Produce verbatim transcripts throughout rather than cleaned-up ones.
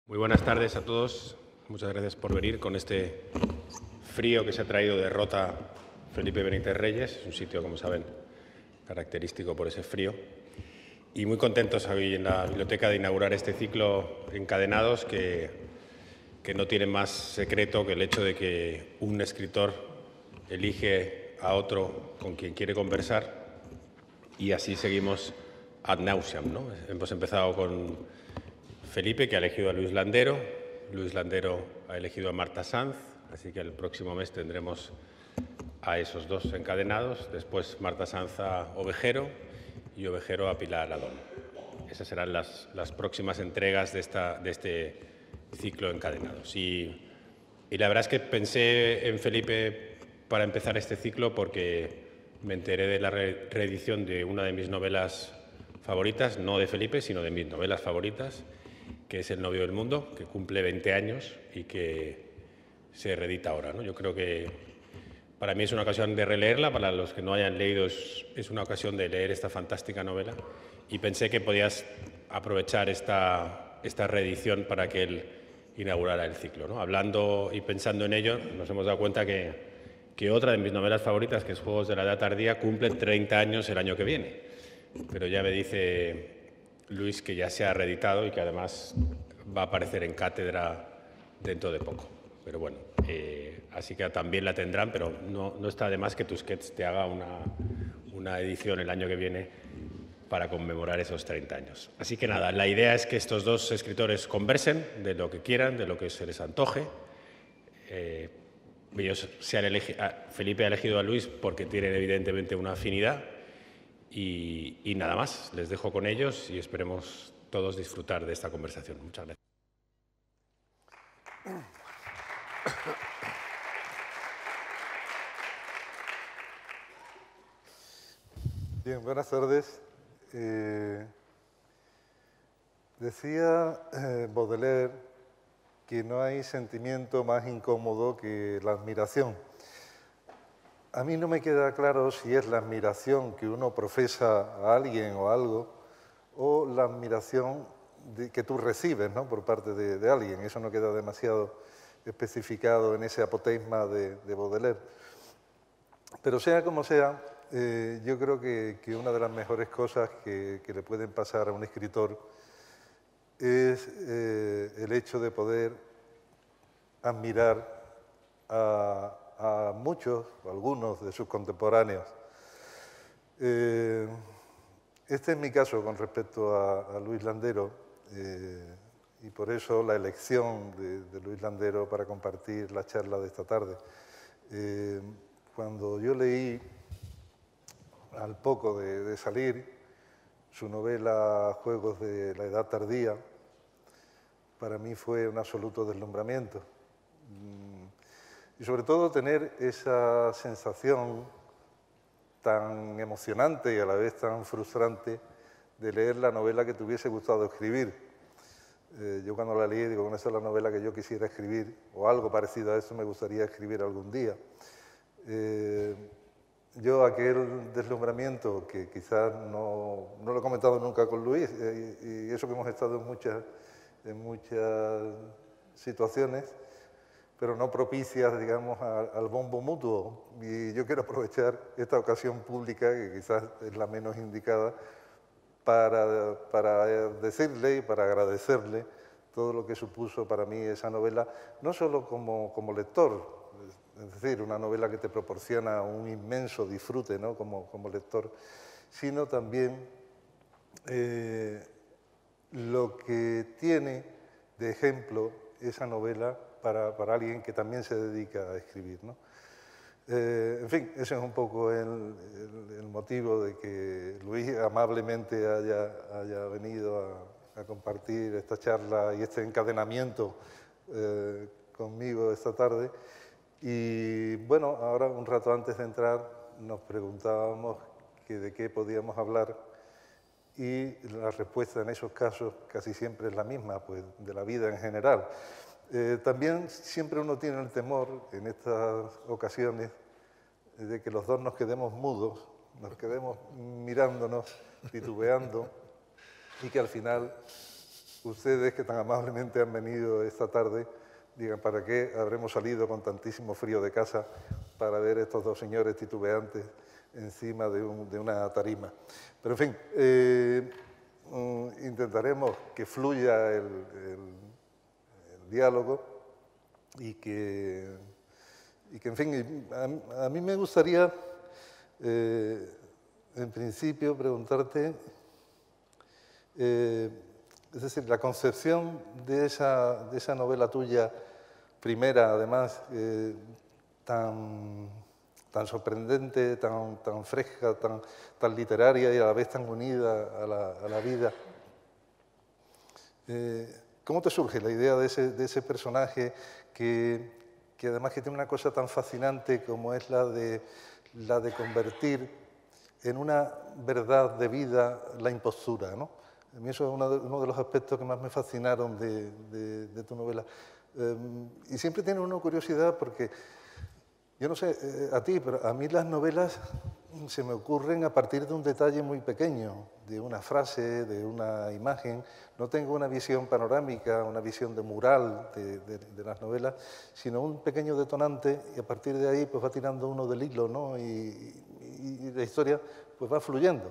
Muy buenas tardes a todos. Muchas gracias por venir con este frío que se ha traído de Rota Felipe Benítez Reyes. Es un sitio, como saben, característico por ese frío. Y muy contentos hoy en la biblioteca de inaugurar este ciclo Encadenados que, que no tiene más secreto que el hecho de que un escritor elige a otro con quien quiere conversar y así seguimos ad nauseam, ¿no? Hemos empezado con Felipe, que ha elegido a Luis Landero. Luis Landero ha elegido a Marta Sanz, así que el próximo mes tendremos a esos dos encadenados. Después Marta Sanz a Ovejero y Ovejero a Pilar Adón. Esas serán las, las próximas entregas de, esta, de este ciclo Encadenados. Y, y la verdad es que pensé en Felipe para empezar este ciclo porque me enteré de la re reedición de una de mis novelas favoritas, no de Felipe, sino de mis novelas favoritas, que es El novio del mundo, que cumple veinte años y que se reedita ahora, ¿no? Yo creo que para mí es una ocasión de releerla, para los que no hayan leído es, es una ocasión de leer esta fantástica novela y pensé que podías aprovechar esta, esta reedición para que él inaugurara el ciclo, ¿no? Hablando y pensando en ello, nos hemos dado cuenta que, que otra de mis novelas favoritas, que es Juegos de la Edad Tardía, cumple treinta años el año que viene, pero ya me dice Luis que ya se ha reeditado y que además va a aparecer en cátedra dentro de poco. Pero bueno, eh, así que también la tendrán, pero no, no está de más que Tusquets te haga una, una edición el año que viene para conmemorar esos treinta años. Así que nada, la idea es que estos dos escritores conversen de lo que quieran, de lo que se les antoje. Eh, ellos se han elegido, Felipe ha elegido a Luis porque tienen evidentemente una afinidad. Y, y nada más, les dejo con ellos y esperemos todos disfrutar de esta conversación. Muchas gracias. Bien, buenas tardes. Eh, decía eh, Baudelaire que no hay sentimiento más incómodo que la admiración. A mí no me queda claro si es la admiración que uno profesa a alguien o a algo o la admiración de, que tú recibes, ¿no?, por parte de, de alguien. Eso no queda demasiado especificado en ese apoteigma de, de Baudelaire. Pero sea como sea, eh, yo creo que, que una de las mejores cosas que, que le pueden pasar a un escritor es eh, el hecho de poder admirar a a muchos, o algunos de sus contemporáneos. Eh, este es mi caso con respecto a, a Luis Landero, eh, y por eso la elección de, de Luis Landero para compartir la charla de esta tarde. Eh, cuando yo leí, al poco de, de salir, su novela Juegos de la Edad Tardía, para mí fue un absoluto deslumbramiento. Y sobre todo tener esa sensación tan emocionante y a la vez tan frustrante de leer la novela que te hubiese gustado escribir. Eh, yo cuando la leí digo, bueno, esa es la novela que yo quisiera escribir, o algo parecido a eso me gustaría escribir algún día. Eh, yo aquel deslumbramiento que quizás no, no lo he comentado nunca con Luis, eh, y eso que hemos estado en muchas, en muchas situaciones, pero no propicias, digamos, al, al bombo mutuo. Y yo quiero aprovechar esta ocasión pública, que quizás es la menos indicada, para, para decirle y para agradecerle todo lo que supuso para mí esa novela, no solo como, como lector, es decir, una novela que te proporciona un inmenso disfrute, ¿no?, como, como lector, sino también eh, lo que tiene de ejemplo esa novela Para, para alguien que también se dedica a escribir, ¿no? Eh, en fin, ese es un poco el, el, el motivo de que Luis amablemente haya, haya venido a, a compartir esta charla y este encadenamiento eh, conmigo esta tarde. Y bueno, ahora un rato antes de entrar nos preguntábamos que de qué podíamos hablar y la respuesta en esos casos casi siempre es la misma, pues de la vida en general. Eh, también siempre uno tiene el temor en estas ocasiones de que los dos nos quedemos mudos, nos quedemos mirándonos, titubeando, y que al final ustedes que tan amablemente han venido esta tarde digan para qué habremos salido con tantísimo frío de casa para ver a estos dos señores titubeantes encima de, un, de una tarima. Pero en fin, eh, intentaremos que fluya el, el, el diálogo y que, y que, en fin, a, a mí me gustaría, eh, en principio, preguntarte, eh, es decir, la concepción de esa, de esa novela tuya, primera, además, eh, tan, tan sorprendente, tan, tan fresca, tan, tan literaria y a la vez tan unida a la, a la vida. Eh, ¿Cómo te surge la idea de ese, de ese personaje que, que además que tiene una cosa tan fascinante como es la de, la de convertir en una verdad de vida la impostura, ¿no? A mí eso es uno de, uno de los aspectos que más me fascinaron de, de, de tu novela. Eh, y siempre tiene una curiosidad porque, yo no sé eh, a ti, pero a mí las novelas se me ocurren a partir de un detalle muy pequeño, de una frase, de una imagen. No tengo una visión panorámica, una visión de mural de, de, de las novelas, sino un pequeño detonante y a partir de ahí pues va tirando uno del hilo, ¿no? Y, y, y la historia pues va fluyendo.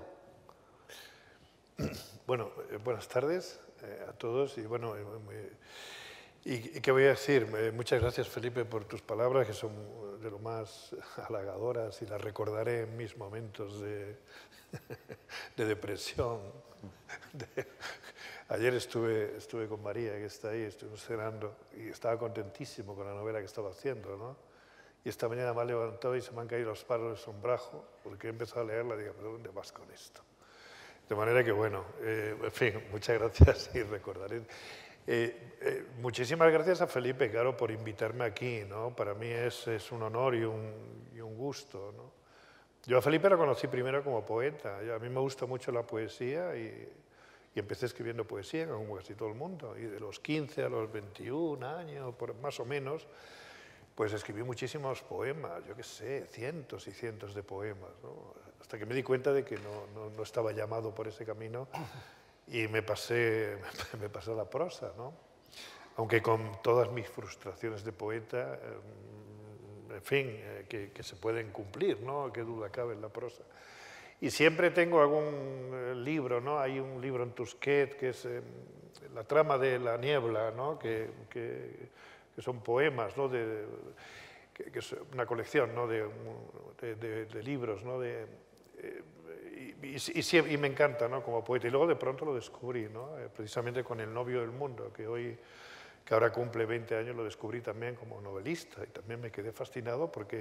Bueno, eh, buenas tardes eh, a todos y bueno, eh, muy, y, y qué voy a decir, eh, muchas gracias Felipe por tus palabras que son de lo más halagadoras y las recordaré en mis momentos de, de depresión. De, ayer estuve, estuve con María que está ahí, estuvimos cenando y estaba contentísimo con la novela que estaba haciendo, ¿no? Y esta mañana me ha levantado y se me han caído los palos del sombrajo porque he empezado a leerla y digo, ¿pero dónde vas con esto? De manera que, bueno, eh, en fin, muchas gracias y recordaré. Eh, eh, muchísimas gracias a Felipe, claro, por invitarme aquí, ¿no? Para mí es, es un honor y un, y un gusto, ¿no? Yo a Felipe lo conocí primero como poeta. Yo, a mí me gusta mucho la poesía y, y empecé escribiendo poesía, como casi todo el mundo. Y de los quince a los veintiún años, por, más o menos, pues escribí muchísimos poemas, yo qué sé, cientos y cientos de poemas, ¿no? Hasta que me di cuenta de que no, no, no estaba llamado por ese camino y me pasé, me pasé a la prosa, ¿no? Aunque con todas mis frustraciones de poeta, eh, en fin, eh, que, que se pueden cumplir, ¿no? Qué duda cabe en la prosa. Y siempre tengo algún eh, libro, ¿no? Hay un libro en Tusquet que es eh, La trama de la niebla, ¿no? Que, que, que son poemas, ¿no? De, que, que es una colección, ¿no? de, de, de, de libros, ¿no? De, eh, y, y, y, y me encanta, ¿no? Como poeta. Y luego de pronto lo descubrí, ¿no? Eh, precisamente con El novio del mundo, que hoy, que ahora cumple veinte años, lo descubrí también como novelista. Y también me quedé fascinado porque,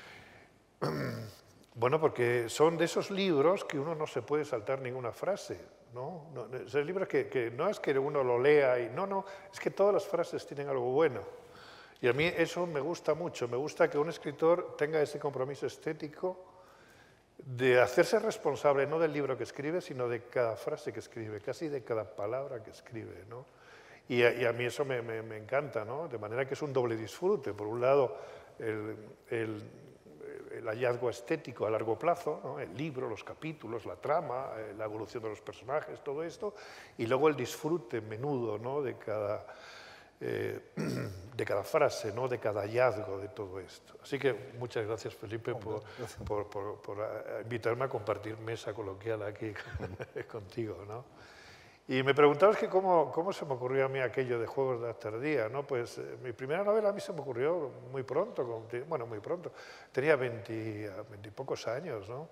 bueno, porque son de esos libros que uno no se puede saltar ninguna frase, ¿no? No, esos libros que, que no es que uno lo lea y no, no, es que todas las frases tienen algo bueno. Y a mí eso me gusta mucho, me gusta que un escritor tenga ese compromiso estético de hacerse responsable no del libro que escribe, sino de cada frase que escribe, casi de cada palabra que escribe, ¿no? Y a, y a mí eso me, me, me encanta, ¿no? De manera que es un doble disfrute. Por un lado, el, el, el hallazgo estético a largo plazo, ¿no? El libro, los capítulos, la trama, la evolución de los personajes, todo esto, y luego el disfrute menudo, ¿no? de cada... Eh, de cada frase, ¿no? De cada hallazgo de todo esto. Así que muchas gracias, Felipe, por, por, por, por invitarme a compartir mesa coloquial aquí contigo, ¿no? Y me preguntabas que cómo, cómo se me ocurrió a mí aquello de Juegos de la Tardía, ¿no? Pues eh, mi primera novela a mí se me ocurrió muy pronto, con, bueno, muy pronto, tenía veinte, veinte y pocos años, ¿no?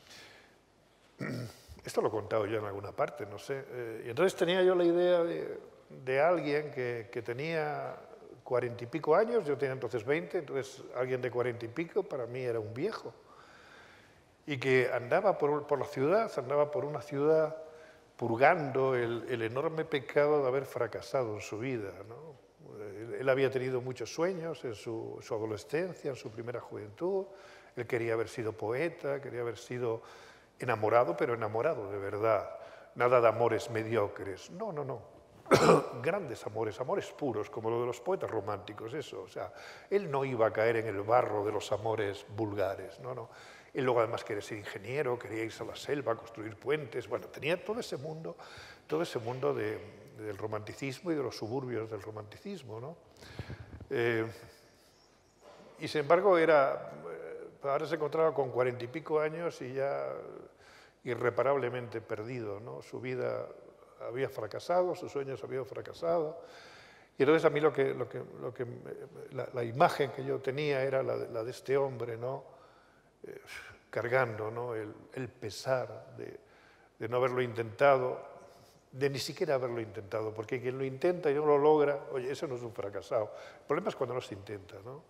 Esto lo he contado yo en alguna parte, no sé. Eh, y entonces tenía yo la idea de... de alguien que, que tenía cuarenta y pico años, yo tenía entonces veinte, entonces alguien de cuarenta y pico para mí era un viejo, y que andaba por, por la ciudad, andaba por una ciudad purgando el, el enorme pecado de haber fracasado en su vida, ¿no? Él, él había tenido muchos sueños en su, su adolescencia, en su primera juventud, él quería haber sido poeta, quería haber sido enamorado, pero enamorado de verdad, nada de amores mediocres, no, no, no. Grandes amores, amores puros, como lo de los poetas románticos, eso, o sea, él no iba a caer en el barro de los amores vulgares, no, no. Él luego además quería ser ingeniero, quería irse a la selva, construir puentes, bueno, tenía todo ese mundo, todo ese mundo de, del romanticismo y de los suburbios del romanticismo, ¿no? Eh, y sin embargo, era, ahora se encontraba con cuarenta y pico años y ya irreparablemente perdido, ¿no? Su vida había fracasado, sus sueños habían fracasado. Y entonces a mí lo que, lo que, lo que la, la imagen que yo tenía era la de, la de este hombre, ¿no? Eh, cargando, ¿no? el, el pesar de, de no haberlo intentado, de ni siquiera haberlo intentado, porque quien lo intenta y no lo logra, oye, eso no es un fracasado. El problema es cuando no se intenta, ¿no?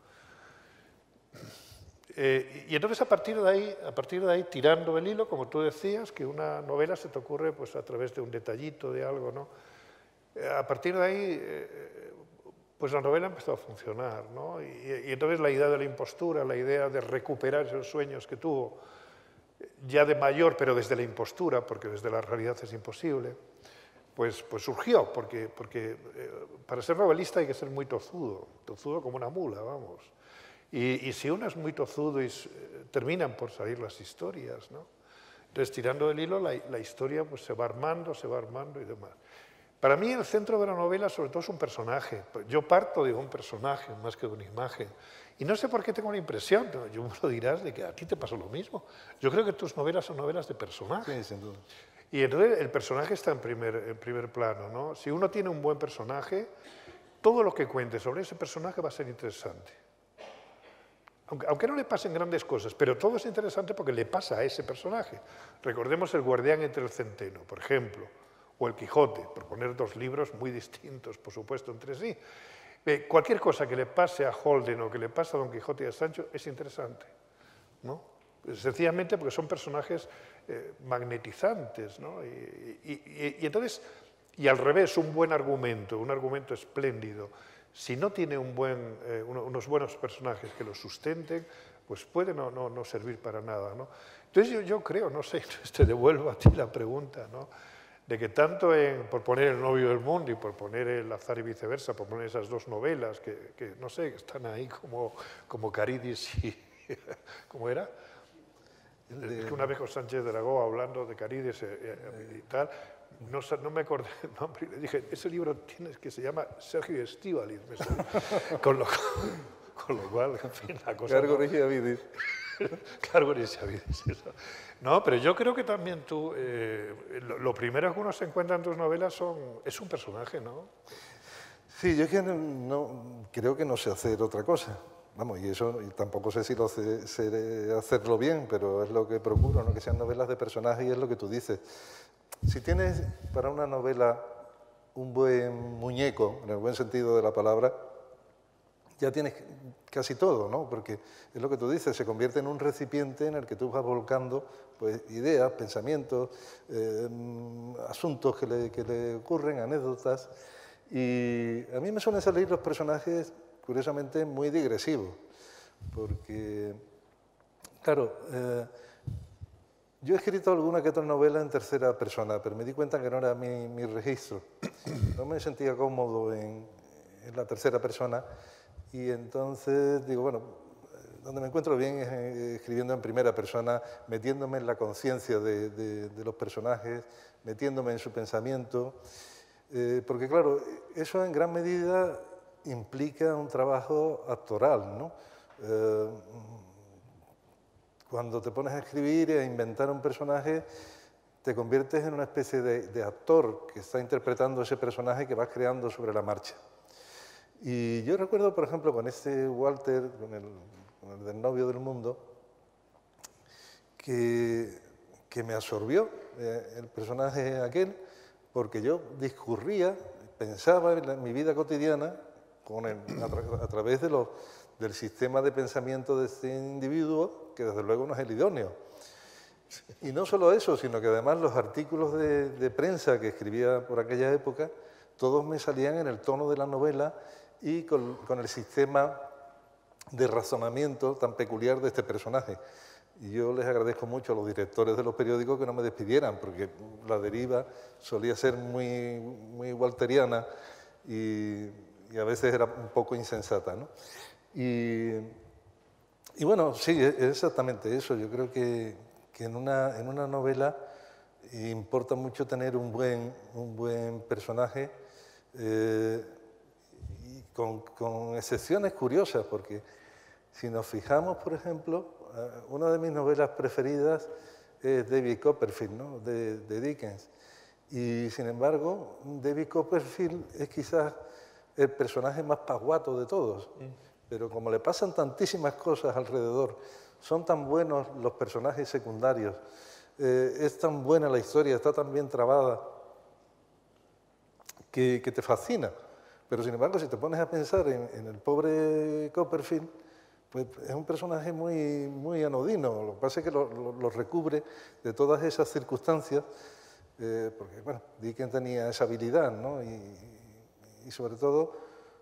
Eh, y entonces a partir de ahí, a partir de ahí, tirando el hilo, como tú decías, que una novela se te ocurre pues, a través de un detallito, de algo, ¿no? Eh, a partir de ahí, eh, pues la novela empezó a funcionar, ¿no? Y, y entonces la idea de la impostura, la idea de recuperar esos sueños que tuvo, ya de mayor, pero desde la impostura, porque desde la realidad es imposible, pues, pues surgió, porque, porque eh, para ser novelista hay que ser muy tozudo, tozudo como una mula, vamos. Y, y si uno es muy tozudo, y, eh, terminan por salir las historias, ¿no? Entonces, tirando del hilo, la, la historia pues, se va armando, se va armando y demás. Para mí, el centro de la novela, sobre todo, es un personaje. Yo parto de un personaje más que de una imagen. Y no sé por qué tengo la impresión, ¿no? Yo me lo dirás, de que a ti te pasó lo mismo. Yo creo que tus novelas son novelas de personaje. Sí, sin duda. Y entonces el personaje está en primer, en primer plano, ¿no? Si uno tiene un buen personaje, todo lo que cuente sobre ese personaje va a ser interesante. Aunque, aunque no le pasen grandes cosas, pero todo es interesante porque le pasa a ese personaje. Recordemos El guardián entre el centeno, por ejemplo, o El Quijote, por poner dos libros muy distintos, por supuesto, entre sí. Eh, cualquier cosa que le pase a Holden o que le pase a Don Quijote y a Sancho es interesante, ¿no? Sencillamente porque son personajes eh, magnetizantes, ¿no? Y, y, y, y entonces, y al revés, un buen argumento, un argumento espléndido, si no tiene un buen, eh, unos buenos personajes que lo sustenten, pues puede no, no, no servir para nada, ¿no? Entonces yo, yo creo, no sé, te devuelvo a ti la pregunta, ¿no? De que tanto en, por poner El novio del mundo y por poner El azar y viceversa, por poner esas dos novelas que, que no sé, que están ahí como, como Caridis y... ¿Cómo era? Es que una vez con Sánchez Dragó, hablando de Caridis y tal, no, no me acordé el nombre, y le dije, ese libro tienes que se llama Sergio Estíbaliz, con, lo, con lo cual, en fin, la cosa... Cargo Rigiavidis. Cargo Rigiavidis, eso. No, pero yo creo que también tú, eh, lo, lo primero que uno se encuentra en tus novelas son, es un personaje, ¿no? Sí, yo es que no, no, creo que no sé hacer otra cosa. Vamos, y eso y tampoco sé si lo sé, sé hacerlo bien, pero es lo que procuro, ¿no? Que sean novelas de personajes y es lo que tú dices. Si tienes para una novela un buen muñeco, en el buen sentido de la palabra, ya tienes casi todo, ¿no? Porque es lo que tú dices, se convierte en un recipiente en el que tú vas volcando pues, ideas, pensamientos, eh, asuntos que le, que le ocurren, anécdotas. Y a mí me suelen salir los personajes, curiosamente, muy digresivos, porque, claro, eh, yo he escrito alguna que otra novela en tercera persona, pero me di cuenta que no era mi, mi registro. No me sentía cómodo en, en la tercera persona y entonces digo, bueno, donde me encuentro bien es escribiendo en primera persona, metiéndome en la conciencia de, de, de los personajes, metiéndome en su pensamiento, eh, porque claro, eso en gran medida implica un trabajo actoral, ¿no? Eh, cuando te pones a escribir y a inventar un personaje, te conviertes en una especie de, de actor que está interpretando ese personaje que vas creando sobre la marcha. Y yo recuerdo, por ejemplo, con este Walter, con el, con el del novio del mundo, que, que me absorbió eh, el personaje aquel, porque yo discurría, pensaba en, la, en mi vida cotidiana con el, a, tra a través de los, del sistema de pensamiento de este individuo, que desde luego no es el idóneo. Y no solo eso, sino que además los artículos de, de prensa que escribía por aquella época, todos me salían en el tono de la novela y con, con el sistema de razonamiento tan peculiar de este personaje. Y yo les agradezco mucho a los directores de los periódicos que no me despidieran, porque la deriva solía ser muy, muy walteriana y, y a veces era un poco insensata, ¿no? Y, y bueno, sí, es exactamente eso. Yo creo que, que en, una, en una novela y importa mucho tener un buen, un buen personaje, eh, y con, con excepciones curiosas, porque si nos fijamos, por ejemplo, una de mis novelas preferidas es David Copperfield, ¿no? de, de Dickens. Y sin embargo, David Copperfield es quizás el personaje más pasguato de todos. Mm. Pero como le pasan tantísimas cosas alrededor, son tan buenos los personajes secundarios, eh, es tan buena la historia, está tan bien trabada, que, que te fascina. Pero sin embargo, si te pones a pensar en, en el pobre Copperfield, pues es un personaje muy, muy anodino. Lo que pasa es que lo, lo, lo recubre de todas esas circunstancias, eh, porque, bueno, Dickens tenía esa habilidad, ¿no? Y, y sobre todo,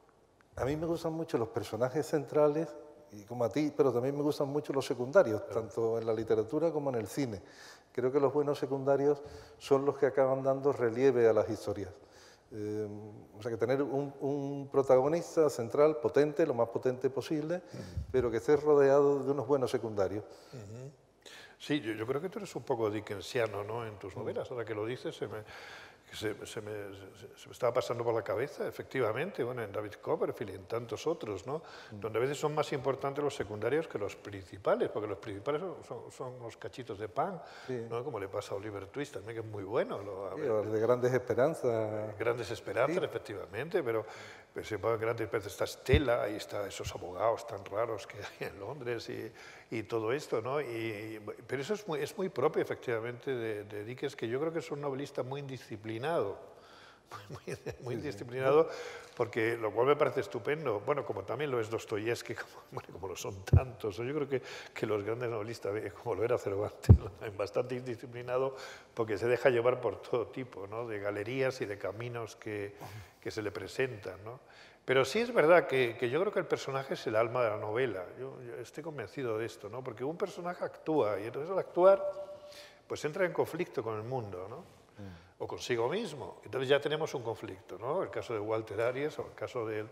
a mí me gustan mucho los personajes centrales, y como a ti, pero también me gustan mucho los secundarios, claro, tanto en la literatura como en el cine. Creo que los buenos secundarios son los que acaban dando relieve a las historias. Eh, o sea, que tener un, un protagonista central potente, lo más potente posible, uh-huh, pero que esté rodeado de unos buenos secundarios. Uh-huh. Sí, yo, yo creo que tú eres un poco dickensiano, ¿no?, en tus novelas. Ahora que lo dices, se me, se, se, me, se me estaba pasando por la cabeza, efectivamente, bueno, en David Copperfield y en tantos otros, ¿no?, uh-huh, donde a veces son más importantes los secundarios que los principales, porque los principales son, son, son unos cachitos de pan, sí, ¿no?, como le pasa a Oliver Twist también, que es muy bueno. Lo, sí, ver, de Grandes Esperanzas. Grandes Esperanzas, sí, efectivamente, pero, pero se llama Grandes Esperanzas, está Stella, ahí está esos abogados tan raros que hay en Londres y, y todo esto, ¿no? Y, pero eso es muy, es muy propio, efectivamente, de, de Dickens, que yo creo que es un novelista muy indisciplinado, muy, muy indisciplinado, porque lo cual me parece estupendo. Bueno, como también lo es Dostoyevsky, como, bueno, como lo son tantos. Yo creo que, que los grandes novelistas, como lo era Cervantes, bastante indisciplinado, porque se deja llevar por todo tipo, ¿no?, de galerías y de caminos que, que se le presentan, ¿no? Pero sí es verdad que, que yo creo que el personaje es el alma de la novela. Yo, yo estoy convencido de esto, ¿no?, porque un personaje actúa, y entonces al actuar, pues entra en conflicto con el mundo, ¿no?, o consigo mismo. Entonces ya tenemos un conflicto, ¿no? El caso de Walter Aries, o el caso de él,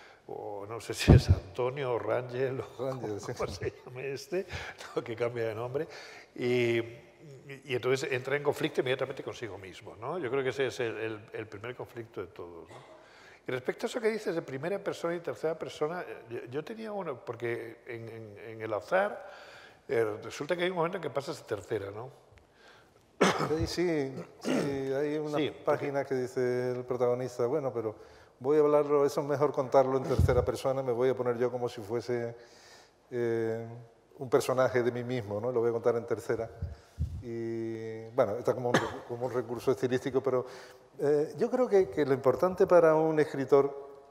o no sé si es Antonio o Rangel, o Rangel, cómo, cómo se llame este, ¿no?, que cambia de nombre, y, y entonces entra en conflicto inmediatamente consigo mismo, ¿no? Yo creo que ese es el, el, el primer conflicto de todos, ¿no? Y respecto a eso que dices de primera persona y tercera persona, yo, yo tenía uno, porque en, en, en el azar eh, resulta que hay un momento en que pasas a tercera, ¿no? Sí, sí, sí, hay una sí, página porque... que dice el protagonista, bueno, pero voy a hablarlo, eso es mejor contarlo en tercera persona, me voy a poner yo como si fuese eh, un personaje de mí mismo, ¿no? Lo voy a contar en tercera. Y bueno, está como un, como un recurso estilístico, pero eh, yo creo que, que lo importante para un escritor,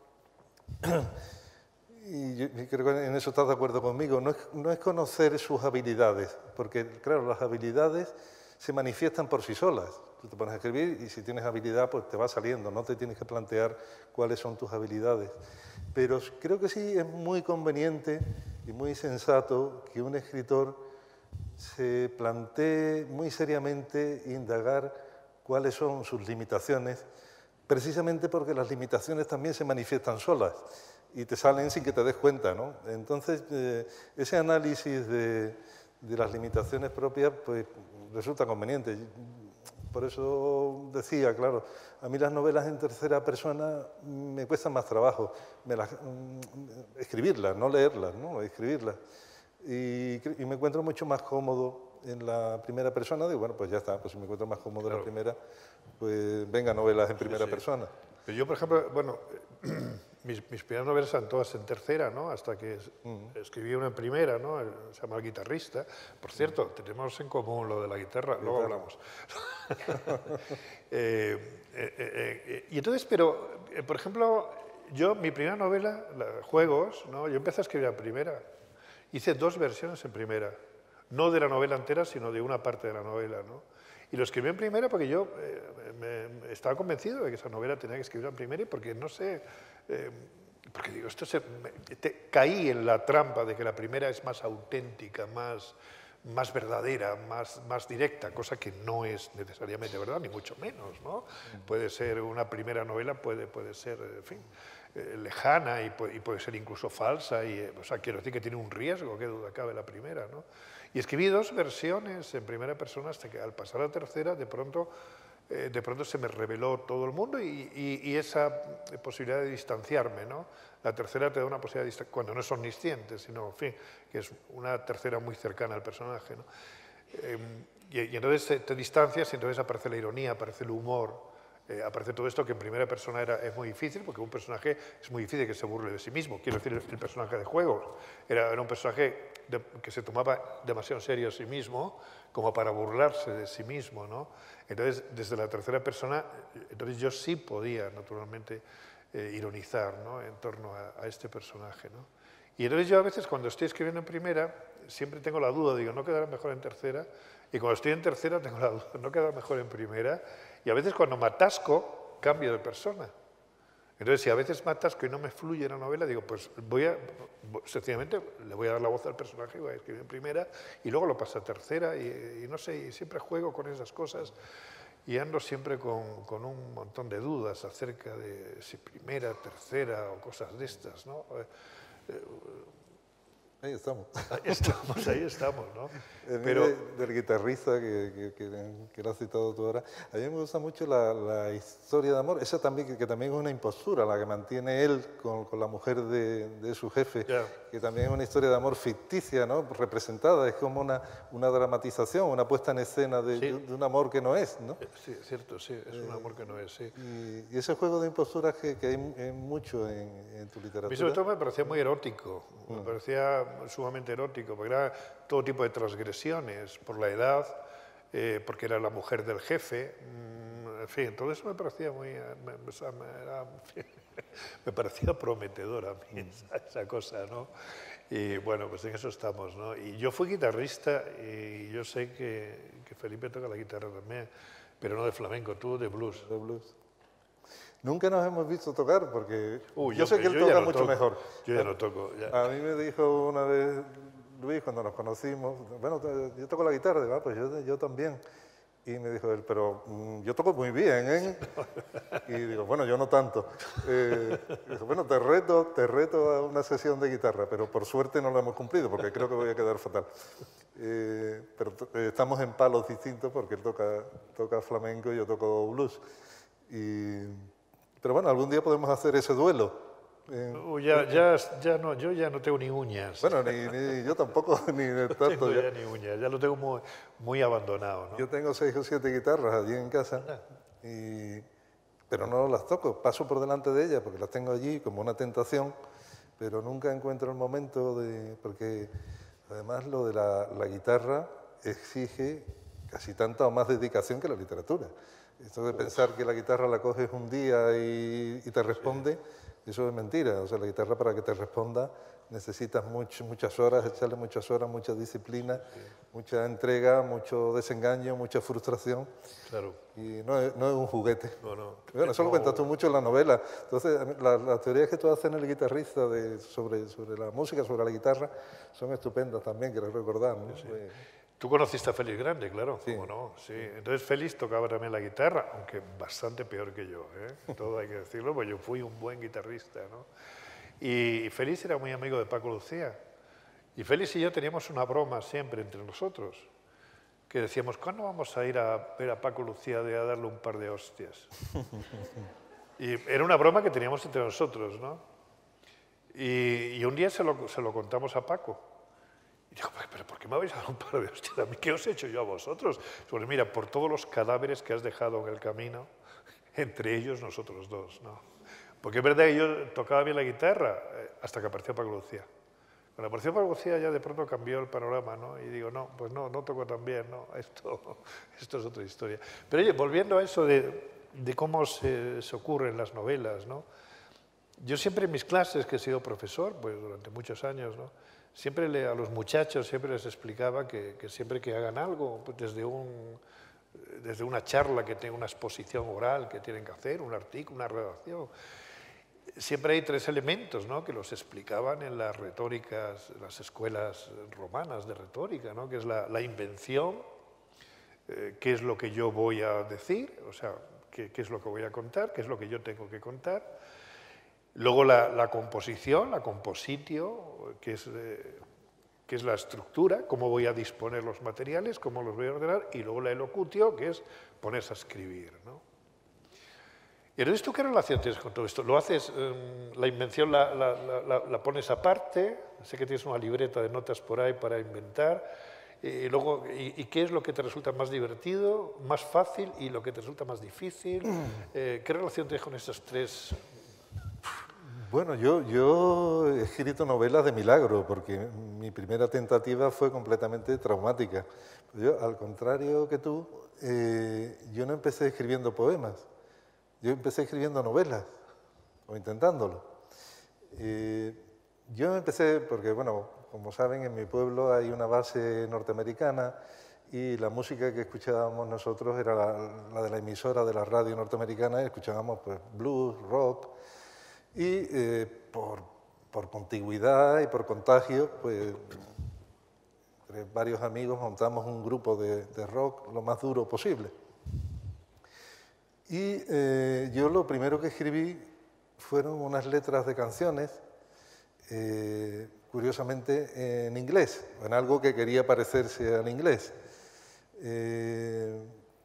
y yo y creo que en eso estás de acuerdo conmigo, no es, no es conocer sus habilidades, porque claro, las habilidades se manifiestan por sí solas. Tú te pones a escribir y si tienes habilidad, pues te va saliendo, no te tienes que plantear cuáles son tus habilidades. Pero creo que sí es muy conveniente y muy sensato que un escritor se plantee muy seriamente indagar cuáles son sus limitaciones, precisamente porque las limitaciones también se manifiestan solas y te salen sin que te des cuenta, ¿no? Entonces, eh, ese análisis de, de las limitaciones propias, pues resulta conveniente. Por eso decía, claro, a mí las novelas en tercera persona me cuestan más trabajo me las, escribirlas, no leerlas, ¿no? Escribirlas. Y, y me encuentro mucho más cómodo en la primera persona. Digo, bueno, pues ya está, pues si me encuentro más cómodo claro. en la primera, pues venga, novelas en primera sí, sí. persona. Pero yo, por ejemplo, bueno, mis, mis primeras novelas eran todas en tercera, ¿no? Hasta que uh-huh. escribí una en primera, ¿no? Se llama El guitarrista. Por cierto, uh-huh. tenemos en común lo de la guitarra, luego hablamos. eh, eh, eh, y entonces, pero, eh, por ejemplo, yo, mi primera novela, la, Juegos, ¿no? Yo empecé a escribir en primera. Hice dos versiones en primera. No de la novela entera, sino de una parte de la novela, ¿no? Y lo escribí en primera porque yo eh, me, me estaba convencido de que esa novela tenía que escribirla en primera y porque no sé, eh, porque digo, esto se, me, te, caí en la trampa de que la primera es más auténtica, más, más verdadera, más, más directa, cosa que no es necesariamente verdad, ni mucho menos, ¿no? Puede ser una primera novela, puede, puede ser, en fin, eh, lejana y puede, y puede ser incluso falsa, y, eh, o sea, quiero decir que tiene un riesgo, qué duda cabe la primera, ¿no? Y escribí dos versiones en primera persona hasta que al pasar a la tercera, de pronto, eh, de pronto se me reveló todo el mundo y, y, y esa posibilidad de distanciarme, ¿no? La tercera te da una posibilidad de distanciarme, cuando no es omnisciente, sino, en fin, que es una tercera muy cercana al personaje, ¿no? Eh, y, y entonces te, te distancias y entonces aparece la ironía, aparece el humor, eh, aparece todo esto que en primera persona era, es muy difícil, porque un personaje es muy difícil que se burle de sí mismo. Quiero decir, el, el personaje de juego era, era un personaje de, que se tomaba demasiado en serio a sí mismo como para burlarse de sí mismo, ¿no? Entonces, desde la tercera persona, entonces yo sí podía, naturalmente, eh, ironizar, ¿no? En torno a, a este personaje, ¿no? Y entonces yo a veces cuando estoy escribiendo en primera, siempre tengo la duda, digo, ¿no quedará mejor en tercera? Y cuando estoy en tercera tengo la duda, ¿no quedará mejor en primera? Y a veces cuando me atasco, cambio de persona. Entonces, si a veces me atasco y no me fluye la novela, digo, pues voy a, sencillamente le voy a dar la voz al personaje, voy a escribir en primera y luego lo paso a tercera y, y no sé, y siempre juego con esas cosas y ando siempre con, con un montón de dudas acerca de si primera, tercera o cosas de estas, ¿no? Eh, Ahí estamos. Ahí estamos, ahí estamos, ¿no? El Pero, de, del guitarrista que, que, que, que lo has citado tú ahora, a mí me gusta mucho la, la historia de amor, esa también, que, que también es una impostura, la que mantiene él con, con la mujer de, de su jefe, yeah. que también es una historia de amor ficticia, ¿no? Representada, es como una, una dramatización, una puesta en escena de, sí. de, de un amor que no es, ¿no? Sí, es cierto, sí, es un amor que no es, sí. Y, y ese juego de imposturas que, que hay mucho en, en tu literatura. A mí sobre todo me parecía muy erótico, me parecía sumamente erótico, porque era todo tipo de transgresiones, por la edad, eh, porque era la mujer del jefe, mmm, en fin, todo eso me parecía muy, me, o sea, me, era, me parecía prometedor a mí esa, esa cosa, ¿no? Y bueno, pues en eso estamos, ¿no? Y yo fui guitarrista y yo sé que, que Felipe toca la guitarra también, pero no de flamenco, tú de blues. De blues. Nunca nos hemos visto tocar porque Uh, yo, yo, sé que él yo toca ya no mucho toco, mejor. Yo ya no toco. Ya. A mí me dijo una vez Luis cuando nos conocimos, bueno, yo toco la guitarra, digo, ah, pues yo, yo también. Y me dijo él, pero mm, yo toco muy bien, ¿eh? Y digo, bueno, yo no tanto. Eh, dijo, bueno, te reto, te reto a una sesión de guitarra, pero por suerte no lo hemos cumplido porque creo que voy a quedar fatal. Eh, pero eh, estamos en palos distintos porque él toca, toca flamenco y yo toco blues. Y, pero bueno, algún día podemos hacer ese duelo. Eh, uh, ya, ya, ya no, yo ya no tengo ni uñas. Bueno, ni, ni yo tampoco, ni de No tanto. tengo ya Ya, ni uñas, ya lo tengo muy, muy abandonado, ¿no? yo tengo seis o siete guitarras allí en casa, y, pero no las toco. Paso por delante de ellas porque las tengo allí como una tentación, pero nunca encuentro el momento de... Porque además lo de la, la guitarra exige casi tanta o más dedicación que la literatura. Esto de pensar que la guitarra la coges un día y, y te responde, sí. Eso es mentira. O sea, la guitarra para que te responda necesitas mucho, muchas horas, echarle muchas horas, mucha disciplina, sí. Mucha entrega, mucho desengaño, mucha frustración. Claro. Y no es, no es un juguete. No, no. Bueno, eso no. lo cuentas tú mucho en la novela. Entonces, las la teorías que tú haces en El guitarrista de, sobre, sobre la música, sobre la guitarra, son estupendas también, quiero recordar, ¿no? Sí. Pues, Tú conociste a Félix Grande, claro, sí. ¿cómo no? Sí. Entonces Félix tocaba también la guitarra, aunque bastante peor que yo, ¿eh? Todo hay que decirlo, pues yo fui un buen guitarrista, ¿no? Y Félix era muy amigo de Paco Lucía. Y Félix y yo teníamos una broma siempre entre nosotros, que decíamos, ¿cuándo vamos a ir a ver a Paco Lucía de a darle un par de hostias? Y era una broma que teníamos entre nosotros, ¿no? Y, y un día se lo, se lo contamos a Paco. Y digo, ¿pero por qué me vais a dar un par de hostias a mí? ¿Qué os he hecho yo a vosotros? Pues mira, por todos los cadáveres que has dejado en el camino, entre ellos nosotros dos, ¿no? Porque es verdad que yo tocaba bien la guitarra hasta que apareció Paco Lucía. Cuando apareció Paco Lucía ya de pronto cambió el panorama, ¿no? Y digo, no, pues no, no toco tan bien, ¿no? Esto, esto es otra historia. Pero oye, volviendo a eso de, de cómo se, se ocurren las novelas, ¿no? Yo siempre en mis clases, que he sido profesor, pues durante muchos años, ¿no? Siempre le, a los muchachos siempre les explicaba que, que siempre que hagan algo, pues desde, un, desde una charla que tenga una exposición oral que tienen que hacer, un artículo, una redacción, siempre hay tres elementos, ¿no?, que los explicaban en las retóricas, las escuelas romanas de retórica, ¿no?, que es la, la invención, eh, qué es lo que yo voy a decir, o sea, qué, qué es lo que voy a contar, qué es lo que yo tengo que contar. Luego la, la composición, la compositio, que es, eh, que es la estructura, cómo voy a disponer los materiales, cómo los voy a ordenar, y luego la elocutio, que es ponerse a escribir, ¿no? ¿Y entonces tú qué relación tienes con todo esto? ¿Lo haces, eh, la invención la, la, la, la pones aparte? Sé que tienes una libreta de notas por ahí para inventar. Y, luego, y, ¿y qué es lo que te resulta más divertido, más fácil y lo que te resulta más difícil? Eh, ¿Qué relación tienes con estos tres? Bueno, yo, yo he escrito novelas de milagro, porque mi primera tentativa fue completamente traumática. Yo, al contrario que tú, eh, yo no empecé escribiendo poemas. Yo empecé escribiendo novelas, o intentándolo. Eh, yo empecé porque, bueno, como saben, en mi pueblo hay una base norteamericana y la música que escuchábamos nosotros era la, la de la emisora de la radio norteamericana, y escuchábamos pues, blues, rock, y eh, por, por contigüidad y por contagio, pues, entre varios amigos montamos un grupo de, de rock lo más duro posible. Y eh, yo lo primero que escribí fueron unas letras de canciones, eh, curiosamente en inglés, en algo que quería parecerse al inglés. Eh,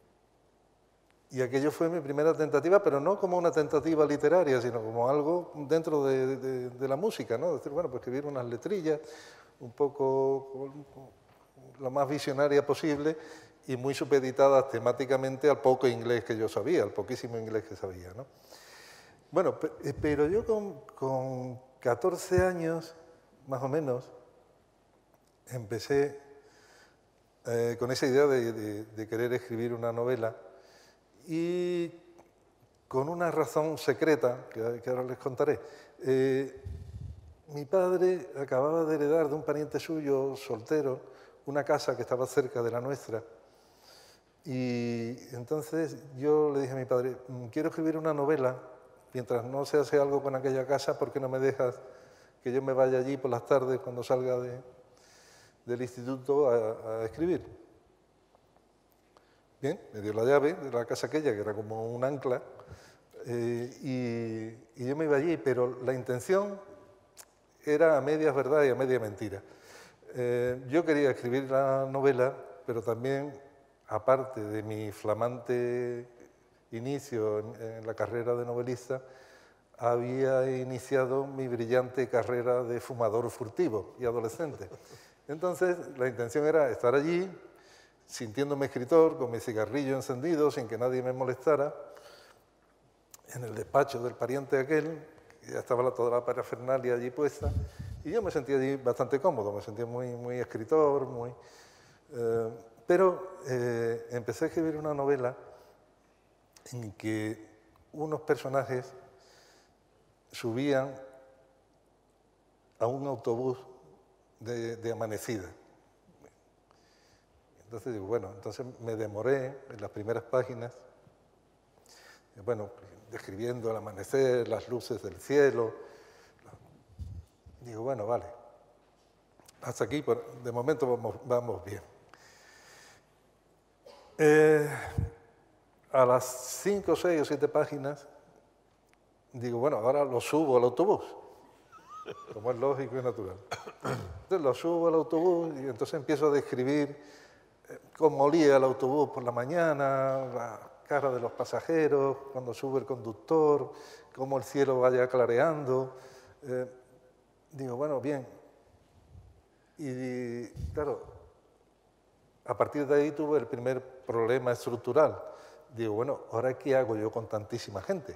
y aquello fue mi primera tentativa, pero no como una tentativa literaria, sino como algo dentro de, de, de la música, ¿no? Decir, bueno, pues escribir unas letrillas un poco lo más visionaria posible, y muy supeditadas temáticamente al poco inglés que yo sabía, al poquísimo inglés que sabía, ¿no? Bueno, pero yo con, con catorce años, más o menos, empecé eh, con esa idea de, de, de querer escribir una novela, y con una razón secreta, que, que ahora les contaré. Eh, mi padre acababa de heredar de un pariente suyo, soltero, una casa que estaba cerca de la nuestra. Y entonces yo le dije a mi padre, quiero escribir una novela, mientras no se hace algo con aquella casa, ¿por qué no me dejas que yo me vaya allí por las tardes cuando salga de, del instituto a, a escribir? Bien, me dio la llave de la casa aquella, que era como un ancla, eh, y, y yo me iba allí, pero la intención era a medias verdad y a media mentira. Eh, yo quería escribir la novela, pero también, aparte de mi flamante inicio en, en la carrera de novelista, había iniciado mi brillante carrera de fumador furtivo y adolescente. Entonces, la intención era estar allí, sintiéndome escritor, con mi cigarrillo encendido, sin que nadie me molestara, en el despacho del pariente aquel, que ya estaba toda la parafernalia allí puesta, y yo me sentía allí bastante cómodo, me sentía muy, muy escritor, muy... Eh, pero eh, empecé a escribir una novela en que unos personajes subían a un autobús de, de amanecida. Entonces digo, bueno, entonces me demoré en las primeras páginas, bueno, describiendo el amanecer, las luces del cielo. Digo, bueno, vale, hasta aquí, de momento vamos, vamos bien. Eh, a las cinco, seis o siete páginas, digo, bueno, ahora lo subo al autobús, como es lógico y natural. Entonces lo subo al autobús y entonces empiezo a describir cómo olía el autobús por la mañana, la cara de los pasajeros, cuando sube el conductor, cómo el cielo vaya clareando. Eh, digo, bueno, bien. Y claro, a partir de ahí tuve el primer problema estructural. Digo, bueno, ¿ahora qué hago yo con tantísima gente?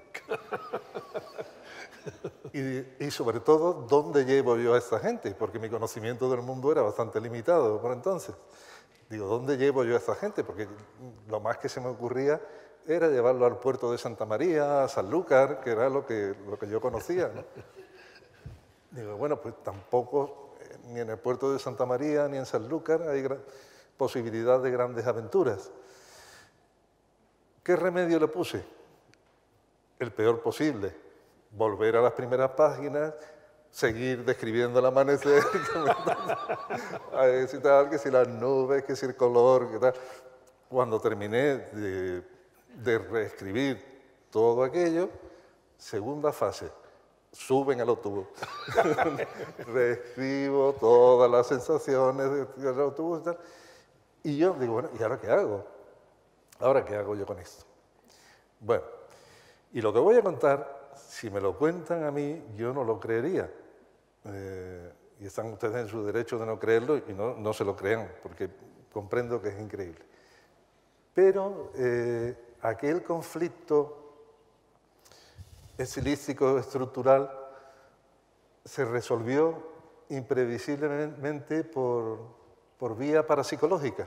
y, y sobre todo, ¿dónde llevo yo a esta gente? Porque mi conocimiento del mundo era bastante limitado por entonces. Digo, ¿dónde llevo yo a esta gente? Porque lo más que se me ocurría era llevarlo al puerto de Santa María, a Sanlúcar, que era lo que, lo que yo conocía, ¿no? Digo, bueno, pues tampoco, eh, ni en el puerto de Santa María, ni en Sanlúcar hay posibilidad de grandes aventuras. ¿Qué remedio le puse? El peor posible. volver a las primeras páginas, seguir describiendo el amanecer, a ver si tal, que si las nubes, que si el color, que tal. Cuando terminé de, de reescribir todo aquello, segunda fase, suben al autobús. Reescribo todas las sensaciones del autobús y tal. Y yo digo, bueno, ¿y ahora qué hago? ¿Ahora qué hago yo con esto? Bueno, y lo que voy a contar, si me lo cuentan a mí, yo no lo creería. Eh, y están ustedes en su derecho de no creerlo y no, no se lo crean, porque comprendo que es increíble. Pero eh, aquel conflicto estilístico, estructural, se resolvió imprevisiblemente por, por vía parapsicológica.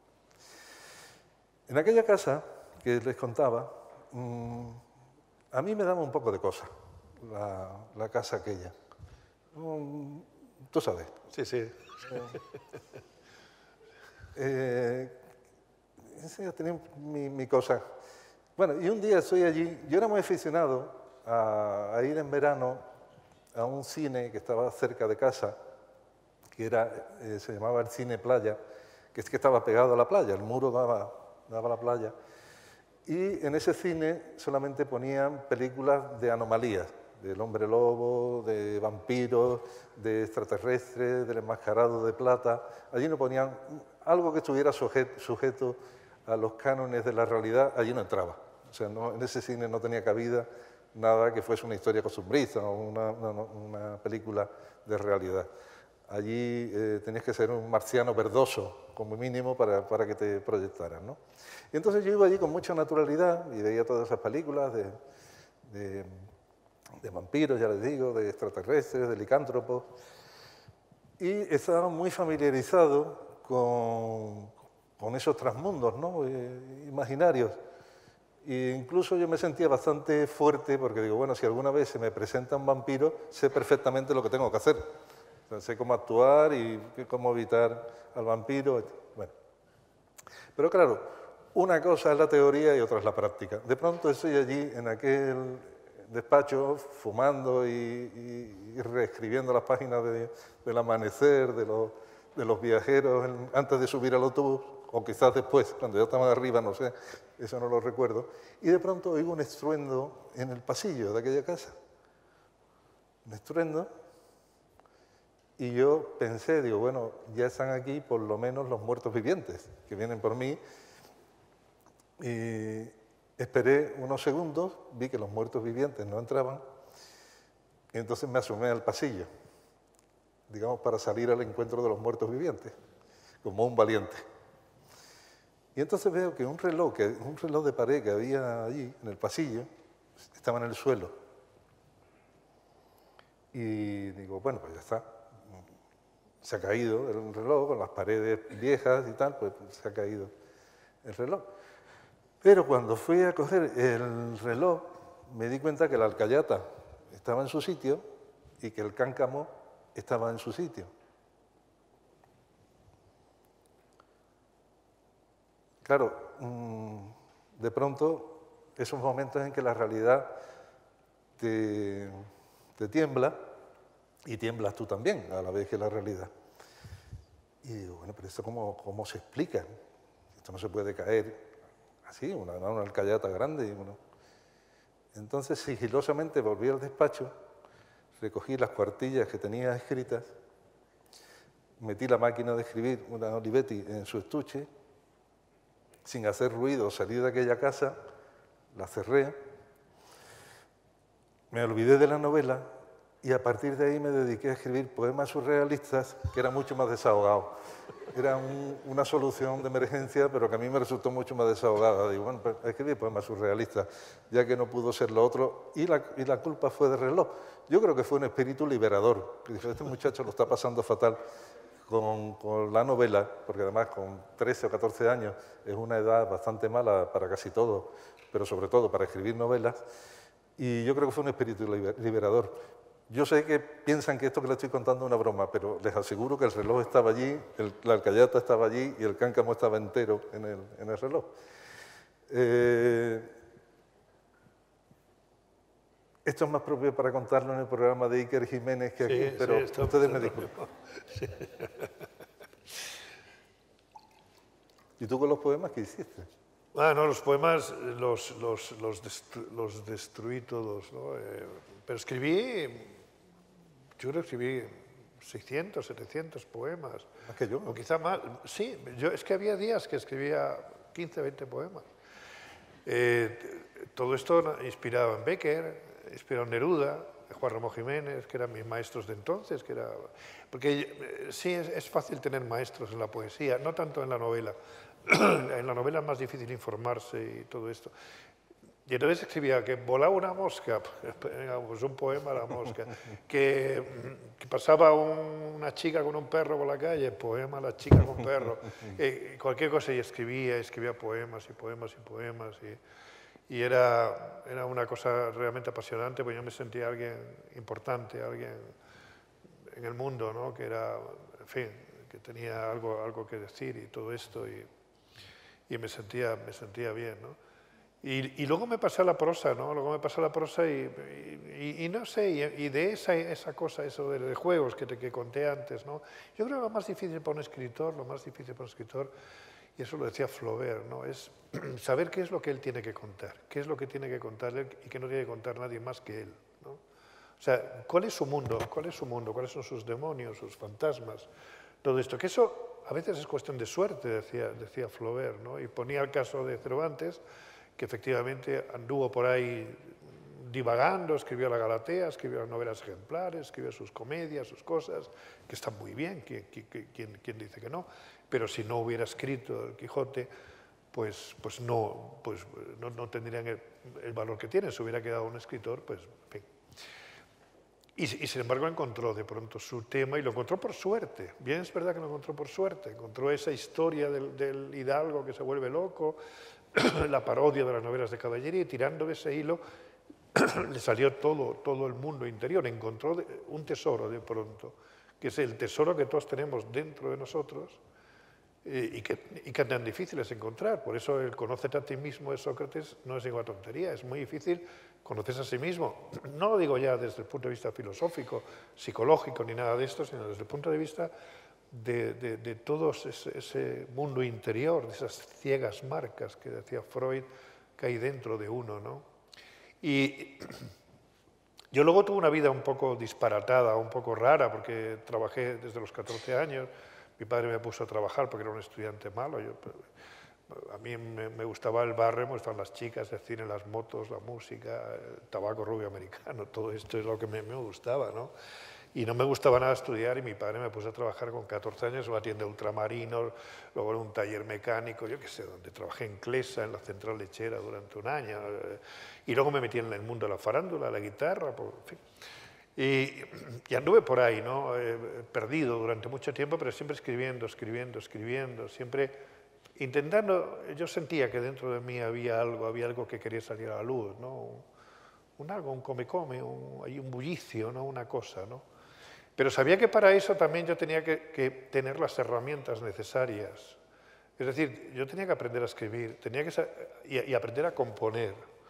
En aquella casa que les contaba, mmm, a mí me daba un poco de cosa la, la casa aquella. Um, Tú sabes. Sí, sí. Eh, eh, tenía mi, mi cosa. Bueno, y un día estoy allí, yo era muy aficionado a, a ir en verano a un cine que estaba cerca de casa, que era, eh, se llamaba el Cine Playa, que es que estaba pegado a la playa, el muro daba, daba a la playa. Y en ese cine solamente ponían películas de anomalías, del hombre lobo, de vampiros, de extraterrestres, del enmascarado de plata. Allí no ponían algo que estuviera sujeto, sujeto a los cánones de la realidad, allí no entraba. O sea, no, en ese cine no tenía cabida nada que fuese una historia costumbrista o una, una, una película de realidad. Allí eh, tenías que ser un marciano verdoso, como mínimo, para, para que te proyectaran, ¿no? Y entonces yo iba allí con mucha naturalidad y veía todas esas películas de, de, de vampiros, ya les digo, de extraterrestres, de licántropos, y estaba muy familiarizado con, con esos transmundos, ¿no? eh, imaginarios. E incluso yo me sentía bastante fuerte porque digo, bueno, si alguna vez se me presenta un vampiro, sé perfectamente lo que tengo que hacer. O sea, sé cómo actuar y cómo evitar al vampiro. Bueno. Pero claro, una cosa es la teoría y otra es la práctica. De pronto estoy allí en aquel despacho fumando y, y, y reescribiendo las páginas de, del amanecer, de los, de los viajeros en, antes de subir al autobús, o quizás después, cuando ya estaban arriba, no sé, eso no lo recuerdo, y de pronto oigo un estruendo en el pasillo de aquella casa. Un estruendo, y yo pensé, digo, bueno, ya están aquí por lo menos los muertos vivientes, que vienen por mí, y esperé unos segundos, vi que los muertos vivientes no entraban, y entonces me asomé al pasillo, digamos, para salir al encuentro de los muertos vivientes, como un valiente. Y entonces veo que un reloj, que un reloj de pared que había allí, en el pasillo, estaba en el suelo. Y digo, bueno, pues ya está. Se ha caído el reloj, con las paredes viejas y tal, pues se ha caído el reloj. Pero cuando fui a coger el reloj, me di cuenta que la alcayata estaba en su sitio y que el cáncamo estaba en su sitio. Claro, de pronto, esos momentos en que la realidad te, te tiembla y tiemblas tú también, a la vez que la realidad. Y digo, bueno, pero ¿esto cómo, cómo se explica? Esto no se puede caer así, una, una alcayata grande. Bueno. Entonces, sigilosamente volví al despacho, recogí las cuartillas que tenía escritas, metí la máquina de escribir, una Olivetti, en su estuche, sin hacer ruido, salí de aquella casa, la cerré, me olvidé de la novela y a partir de ahí me dediqué a escribir poemas surrealistas, que era mucho más desahogado. Era un, una solución de emergencia, pero que a mí me resultó mucho más desahogada. Digo, bueno, pues escribí poemas surrealistas, ya que no pudo ser lo otro, y la, y la culpa fue del reloj. Yo creo que fue un espíritu liberador, que dije, este muchacho lo está pasando fatal. Con, con la novela, porque además con trece o catorce años es una edad bastante mala para casi todo, pero sobre todo para escribir novelas, y yo creo que fue un espíritu liberador. Yo sé que piensan que esto que les estoy contando es una broma, pero les aseguro que el reloj estaba allí, el, la alcayata estaba allí y el cáncamo estaba entero en el, en el reloj. Eh, Esto es más propio para contarlo en el programa de Iker Jiménez que aquí, Sí, pero sí, está ustedes me pasando disculpan. Sí. ¿Y tú con los poemas qué hiciste? Ah, no, los poemas los, los, los, destru los destruí todos, ¿no? Eh, pero escribí, yo creo que escribí seiscientos, setecientos poemas. Más que yo. O quizá más. Sí, yo, es que había días que escribía quince, veinte poemas. Eh, todo esto inspirado en Bécquer, inspirado en Neruda, Juan Ramón Jiménez, que eran mis maestros de entonces. Que era, porque eh, sí, es, es fácil tener maestros en la poesía, no tanto en la novela. En la novela es más difícil informarse y todo esto. Y entonces escribía que volaba una mosca, pues un poema a la mosca, que, que pasaba un, una chica con un perro por la calle, poema a la chica con perro, eh, cualquier cosa, y escribía, escribía poemas y poemas y poemas, y, y era, era una cosa realmente apasionante, porque yo me sentía alguien importante, alguien en el mundo, ¿no? Que era, en fin, que tenía algo, algo que decir y todo esto, y, y me, sentía, me sentía bien, ¿no? Y, y luego me pasé a la prosa, ¿no? Luego me pasé a la prosa y, y, y no sé, y, y de esa, esa cosa, eso de, de juegos que, te, que conté antes, ¿no? Yo creo que lo más difícil para un escritor, lo más difícil para un escritor, y eso lo decía Flaubert, ¿no? Es saber qué es lo que él tiene que contar, qué es lo que tiene que contar él y que no tiene que contar nadie más que él, ¿no? O sea, ¿cuál es su mundo? ¿Cuál es su mundo? ¿Cuáles son sus demonios, sus fantasmas? Todo esto, que eso a veces es cuestión de suerte, decía, decía Flaubert, ¿no? Y ponía el caso de Cervantes, que efectivamente anduvo por ahí divagando, escribió la Galatea, escribió las novelas ejemplares, escribió sus comedias, sus cosas, que están muy bien, ¿quién, quién, quién dice que no? Pero si no hubiera escrito el Quijote, pues, pues, no, pues no, no tendrían el, el valor que tienen, se hubiera quedado un escritor, pues, en fin. Y, y sin embargo encontró de pronto su tema, y lo encontró por suerte. Bien, es verdad que lo encontró por suerte, encontró esa historia del, del hidalgo que se vuelve loco, la parodia de las novelas de caballería, y tirando de ese hilo le salió todo, todo el mundo interior, encontró un tesoro de pronto, que es el tesoro que todos tenemos dentro de nosotros eh, y, que, y que es tan difícil es encontrar. Por eso el conócete a ti mismo de Sócrates no es ninguna tontería, es muy difícil conocerse a sí mismo. No lo digo ya desde el punto de vista filosófico, psicológico, ni nada de esto, sino desde el punto de vista De, de, de todo ese, ese mundo interior, de esas ciegas marcas que decía Freud que hay dentro de uno, ¿no? Y yo luego tuve una vida un poco disparatada, un poco rara, porque trabajé desde los catorce años, mi padre me puso a trabajar porque era un estudiante malo, yo, a mí me, me gustaba el barrio, me gustaban las chicas, el cine, las motos, la música, el tabaco rubio americano, todo esto es lo que me, me gustaba, ¿no? Y no me gustaba nada estudiar, y mi padre me puso a trabajar con catorce años en una tienda de ultramarinos, luego en un taller mecánico, yo qué sé, donde trabajé en Clesa, en la central lechera durante un año, y luego me metí en el mundo de la farándula, la guitarra, por, en fin. Y, y anduve por ahí, ¿no? Eh, perdido durante mucho tiempo, pero siempre escribiendo, escribiendo, escribiendo, siempre intentando. Yo sentía que dentro de mí había algo, había algo que quería salir a la luz, ¿no? Un, un algo, un come-come, un, hay un bullicio, ¿no? Una cosa, ¿no? Pero sabía que para eso también yo tenía que, que tener las herramientas necesarias. Es decir, yo tenía que aprender a escribir, tenía que y, y aprender a componer,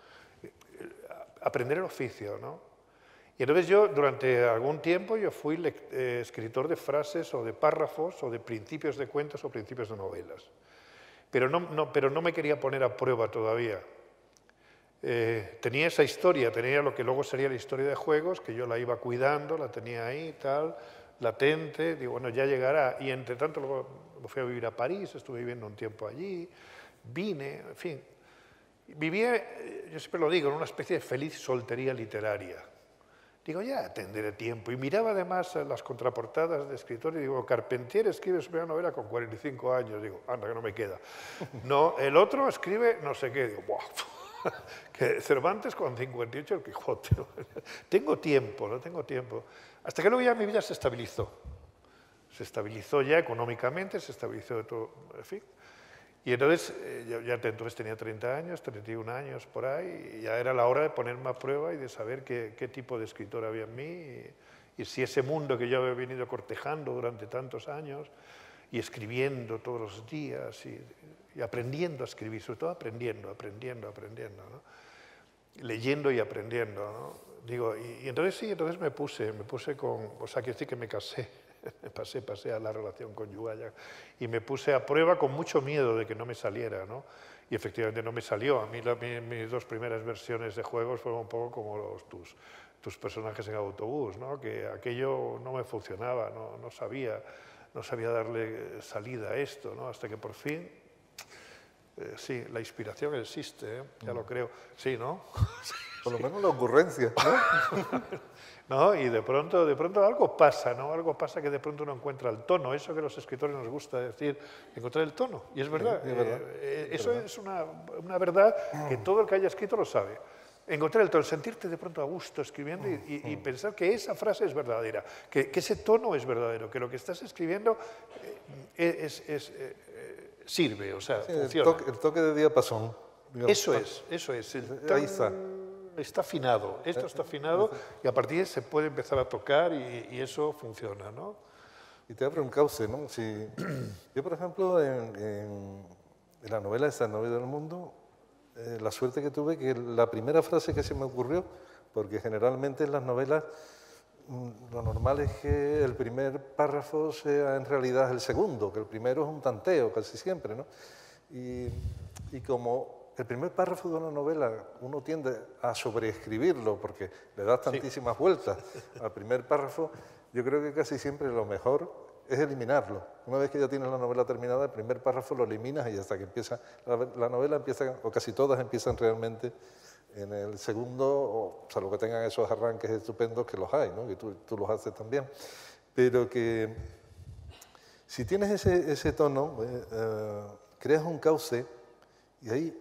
aprender el oficio, ¿no? Y entonces yo, durante algún tiempo, yo fui eh, escritor de frases o de párrafos o de principios de cuentos o principios de novelas. Pero no, no, pero no me quería poner a prueba todavía. Eh, tenía esa historia, tenía lo que luego sería la historia de juegos, que yo la iba cuidando, la tenía ahí, tal, latente, digo, bueno, ya llegará. Y entre tanto luego me fui a vivir a París, estuve viviendo un tiempo allí, vine, en fin. Vivía, yo siempre lo digo, en una especie de feliz soltería literaria. Digo, ya tendré tiempo. Y miraba además las contraportadas de escritores y digo, Carpentier escribe su primera novela con cuarenta y cinco años. Digo, anda, que no me queda. No, el otro escribe no sé qué. Digo, ¡buah! Que Cervantes con cincuenta y ocho el Quijote. ¿No? Tengo tiempo, no tengo tiempo. Hasta que luego ya mi vida se estabilizó. Se estabilizó ya económicamente, se estabilizó de todo, en fin. Y entonces, ya, ya entonces tenía treinta años, treinta y un años por ahí, y ya era la hora de ponerme a prueba y de saber qué, qué tipo de escritor había en mí, y, y si ese mundo que yo había venido cortejando durante tantos años, y escribiendo todos los días, y, y aprendiendo a escribir, sobre todo aprendiendo, aprendiendo, aprendiendo, ¿no? leyendo y aprendiendo, ¿no? Digo, y, y entonces sí, entonces me puse, me puse con, o sea, quiero decir que me casé, me pasé, pasé a la relación conyugal ya, y me puse a prueba con mucho miedo de que no me saliera, ¿no? Y efectivamente no me salió. A mí la, mi, mis dos primeras versiones de juegos fueron un poco como los, tus, tus personajes en autobús, ¿no? Que aquello no me funcionaba, no, no, sabía, no sabía darle salida a esto, ¿no? Hasta que por fin, eh, sí, la inspiración existe, ¿eh? Ya lo creo. Sí, ¿no? Por lo menos la ocurrencia, ¿no? ¿No? Y de pronto, de pronto algo pasa, ¿no? Algo pasa que de pronto uno encuentra el tono, eso que a los escritores nos gusta decir, encontrar el tono. Y es verdad, Sí, es verdad. eh, Es eso verdad. es una, una verdad que todo el que haya escrito lo sabe. Encontrar el tono, sentirte de pronto a gusto escribiendo y, y- y pensar que esa frase es verdadera, que, que ese tono es verdadero, que lo que estás escribiendo eh, es, es, eh, eh, sirve, o sea, Sí, el, funciona. toque, el toque de diapasón. digamos. Eso es, eso es. El Ahí está. Está afinado, esto está afinado y a partir de ahí se puede empezar a tocar y, y eso funciona, ¿no? Y te abre un cauce, ¿no? Si, yo, por ejemplo, en, en- en la novela esta, Novela del Mundo, eh, la suerte que tuve que la primera frase que se me ocurrió, porque generalmente en las novelas mm, lo normal es que el primer párrafo sea en realidad el segundo, que el primero es un tanteo casi siempre, ¿no? Y, y como el primer párrafo de una novela uno tiende a sobreescribirlo porque le das tantísimas vueltas al primer párrafo, yo creo que casi siempre lo mejor es eliminarlo. Una vez que ya tienes la novela terminada, el primer párrafo lo eliminas y hasta que empieza, la, la novela empieza, o casi todas empiezan realmente en el segundo, o salvo que tengan esos arranques estupendos que los hay, ¿no? Que tú, tú los haces también. Pero que si tienes ese, ese tono, eh, eh, creas un cauce y ahí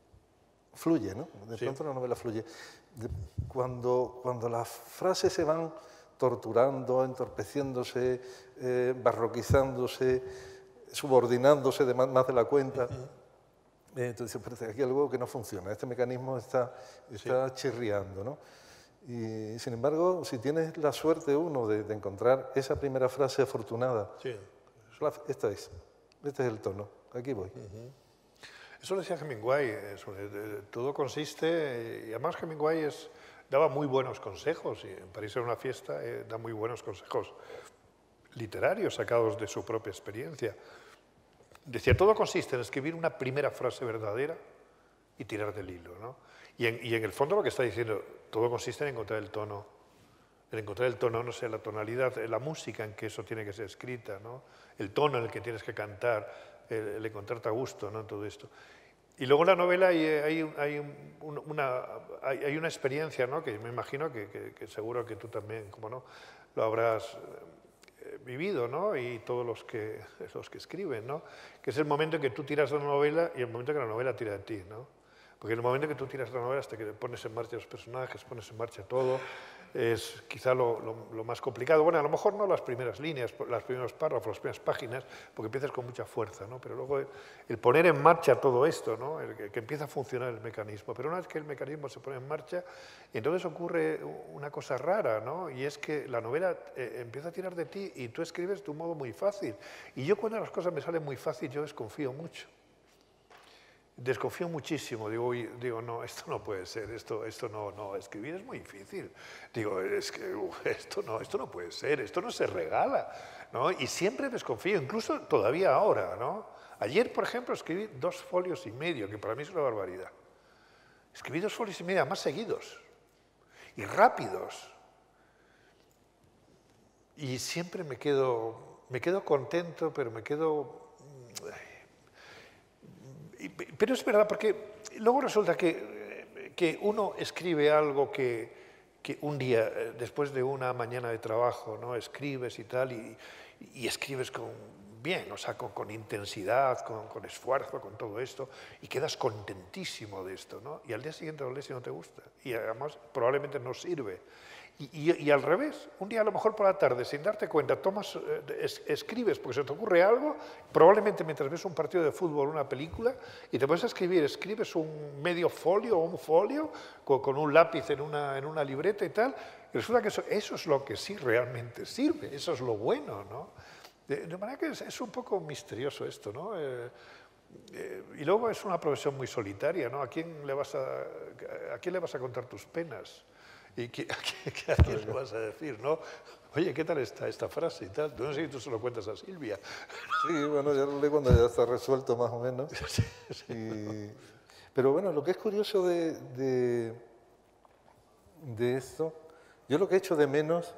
fluye, ¿no? De Sí. pronto la novela fluye. De- cuando, cuando las frases se van torturando, entorpeciéndose, eh, barroquizándose, subordinándose de más, más de la cuenta, eh, entonces parece que aquí hay algo que no funciona, este mecanismo está, está chirriando, ¿no? Y sin embargo, si tienes la suerte uno de, de encontrar esa primera frase afortunada, Sí. la- esta es, este es el tono, aquí voy. Eso lo decía Hemingway, eso, eh, eh, todo consiste, eh, y además Hemingway es, daba muy buenos consejos, y en París era una fiesta, eh, da muy buenos consejos literarios sacados de su propia experiencia. Decía, todo consiste en escribir una primera frase verdadera y tirar del hilo, ¿no? Y en, y en el fondo lo que está diciendo, todo consiste en encontrar el tono, en encontrar el tono, no sé, la tonalidad, la música en que eso tiene que ser escrita, ¿no? El tono en el que tienes que cantar, el, el encontrarte a gusto, ¿no? En todo esto. Y luego en la novela hay, hay, hay, un- una, hay, hay una experiencia, ¿no? Que me imagino que, que- que seguro que tú también, como no, lo habrás eh, vivido, ¿no? Y todos los que, los que escriben, ¿no? Que es el momento en que tú tiras de una novela y el momento en que la novela tira de ti, ¿no? Porque en el momento en que tú tiras de la novela hasta que pones en marcha los personajes, pones en marcha todo, es quizá lo, lo, lo más complicado. Bueno, a lo mejor no las primeras líneas, los primeros párrafos, las primeras páginas, porque empiezas con mucha fuerza, ¿no? Pero luego el, el poner en marcha todo esto, ¿no? El que, que empieza a funcionar el mecanismo. Pero una vez que el mecanismo se pone en marcha, entonces ocurre una cosa rara, ¿no? Y es que la novela eh, empieza a tirar de ti y tú escribes de un modo muy fácil. Y yo cuando las cosas me salen muy fácil, yo desconfío mucho. Desconfío muchísimo, digo, uy, digo, no, esto no puede ser, esto, esto no, no, escribir es muy difícil. Digo, es que uf, esto no, esto no puede ser, esto no se regala, ¿no? Y siempre desconfío, incluso todavía ahora, ¿no? Ayer, por ejemplo, escribí dos folios y medio, que para mí es una barbaridad. Escribí dos folios y medio más seguidos y rápidos. Y siempre me quedo, me quedo contento, pero me quedo... Pero es verdad, porque luego resulta que, que uno escribe algo que, que un día, después de una mañana de trabajo, ¿no? Escribes y tal, y, y escribes con bien, o sea, con, con intensidad, con, con esfuerzo, con todo esto, y quedas contentísimo de esto, ¿no? Y al día siguiente lo lees y no te gusta, y además probablemente no sirve. Y, y, y al revés, un día a lo mejor por la tarde, sin darte cuenta, tomas, eh, es, escribes porque se te ocurre algo, probablemente mientras ves un partido de fútbol, una película, y te puedes escribir, escribes un medio folio o un folio con, con un lápiz en una, en una libreta y tal, y resulta que eso, eso es lo que sí realmente sirve, eso es lo bueno, ¿no? De, de manera que es, es un poco misterioso esto, ¿no? Eh, eh, y luego es una profesión muy solitaria, ¿no? ¿A quién le vas a, a quién le vas a contar tus penas? ¿Y qué, a, quién, a quién le vas a decir, no? Oye, ¿qué tal está esta frase y tal? No sé si tú se lo cuentas a Silvia. Sí, bueno, ya lo leí cuando ya está resuelto más o menos. Sí, sí. Y, pero bueno, lo que es curioso de, de, de esto, yo lo que echo de menos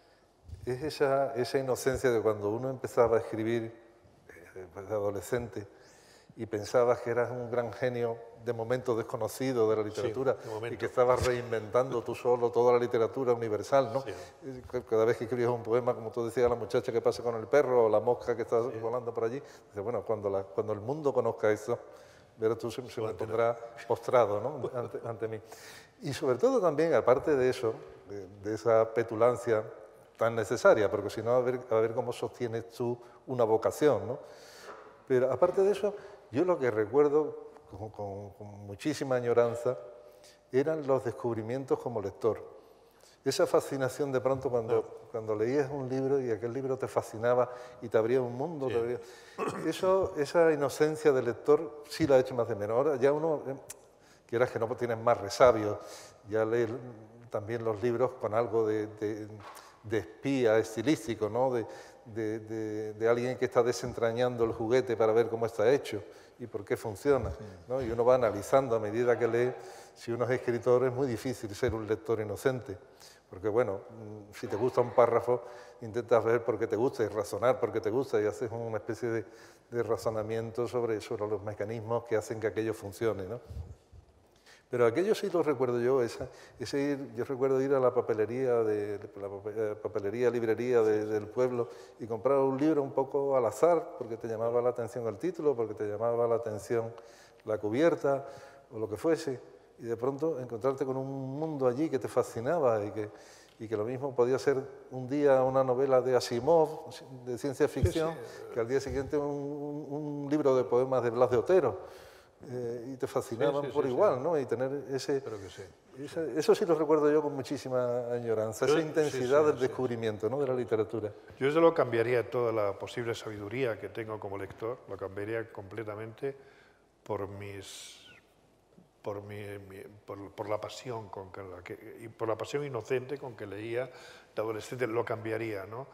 es esa, esa inocencia de cuando uno empezaba a escribir eh, de adolescente y pensabas que eras un gran genio de momento desconocido de la literatura Sí, de y que estabas reinventando tú solo toda la literatura universal, ¿no? Sí. Cada vez que escribías un poema, como tú decías, la muchacha que pasa con el perro o la mosca que está sí. volando por allí, dices, bueno, cuando, la, cuando el mundo conozca eso, verás tú, se, se me pondrá postrado, ¿no? ante, ante mí. Y sobre todo también, aparte de eso, de, de esa petulancia tan necesaria, porque si no, a ver, a ver cómo sostienes tú una vocación, ¿no? Pero aparte de eso, yo lo que recuerdo con, con, con muchísima añoranza eran los descubrimientos como lector. Esa fascinación de pronto cuando, no. cuando leías un libro y aquel libro te fascinaba y te abría un mundo. Sí. Te abría... Eso, esa inocencia del lector sí la he hecho más de menos. Ahora ya uno, eh, quieras que no, pues tienes más resabios, ya lees también los libros con algo de, de, de espía estilístico, ¿no? De, De, de, de alguien que está desentrañando el juguete para ver cómo está hecho y por qué funciona, ¿no? Y uno va analizando a medida que lee. Si uno es escritor es muy difícil ser un lector inocente, porque bueno, si te gusta un párrafo, intentas ver por qué te gusta y razonar por qué te gusta y haces una especie de, de razonamiento sobre, sobre los mecanismos que hacen que aquello funcione, ¿no? Pero aquello sí lo recuerdo yo, esa, ese ir, yo recuerdo ir a la papelería, de, de la papelería, librería de, del pueblo y comprar un libro un poco al azar, porque te llamaba la atención el título, porque te llamaba la atención la cubierta o lo que fuese, y de pronto encontrarte con un mundo allí que te fascinaba y que, y que lo mismo podía ser un día una novela de Asimov, de ciencia ficción, sí, sí. que al día siguiente un, un, un libro de poemas de Blas de Otero. Eh, y te fascinaban sí, sí, por sí, igual, sí. ¿no? Y tener ese, que sí, ese sí. Eso sí lo recuerdo yo con muchísima añoranza, yo, esa intensidad sí, sí, del sí, descubrimiento, sí. ¿no? De la literatura. Yo desde luego cambiaría toda la posible sabiduría que tengo como lector, lo cambiaría completamente por mis, por mi, mi por, por la pasión con que, la que y por la pasión inocente con que leía de adolescente, lo cambiaría, ¿no?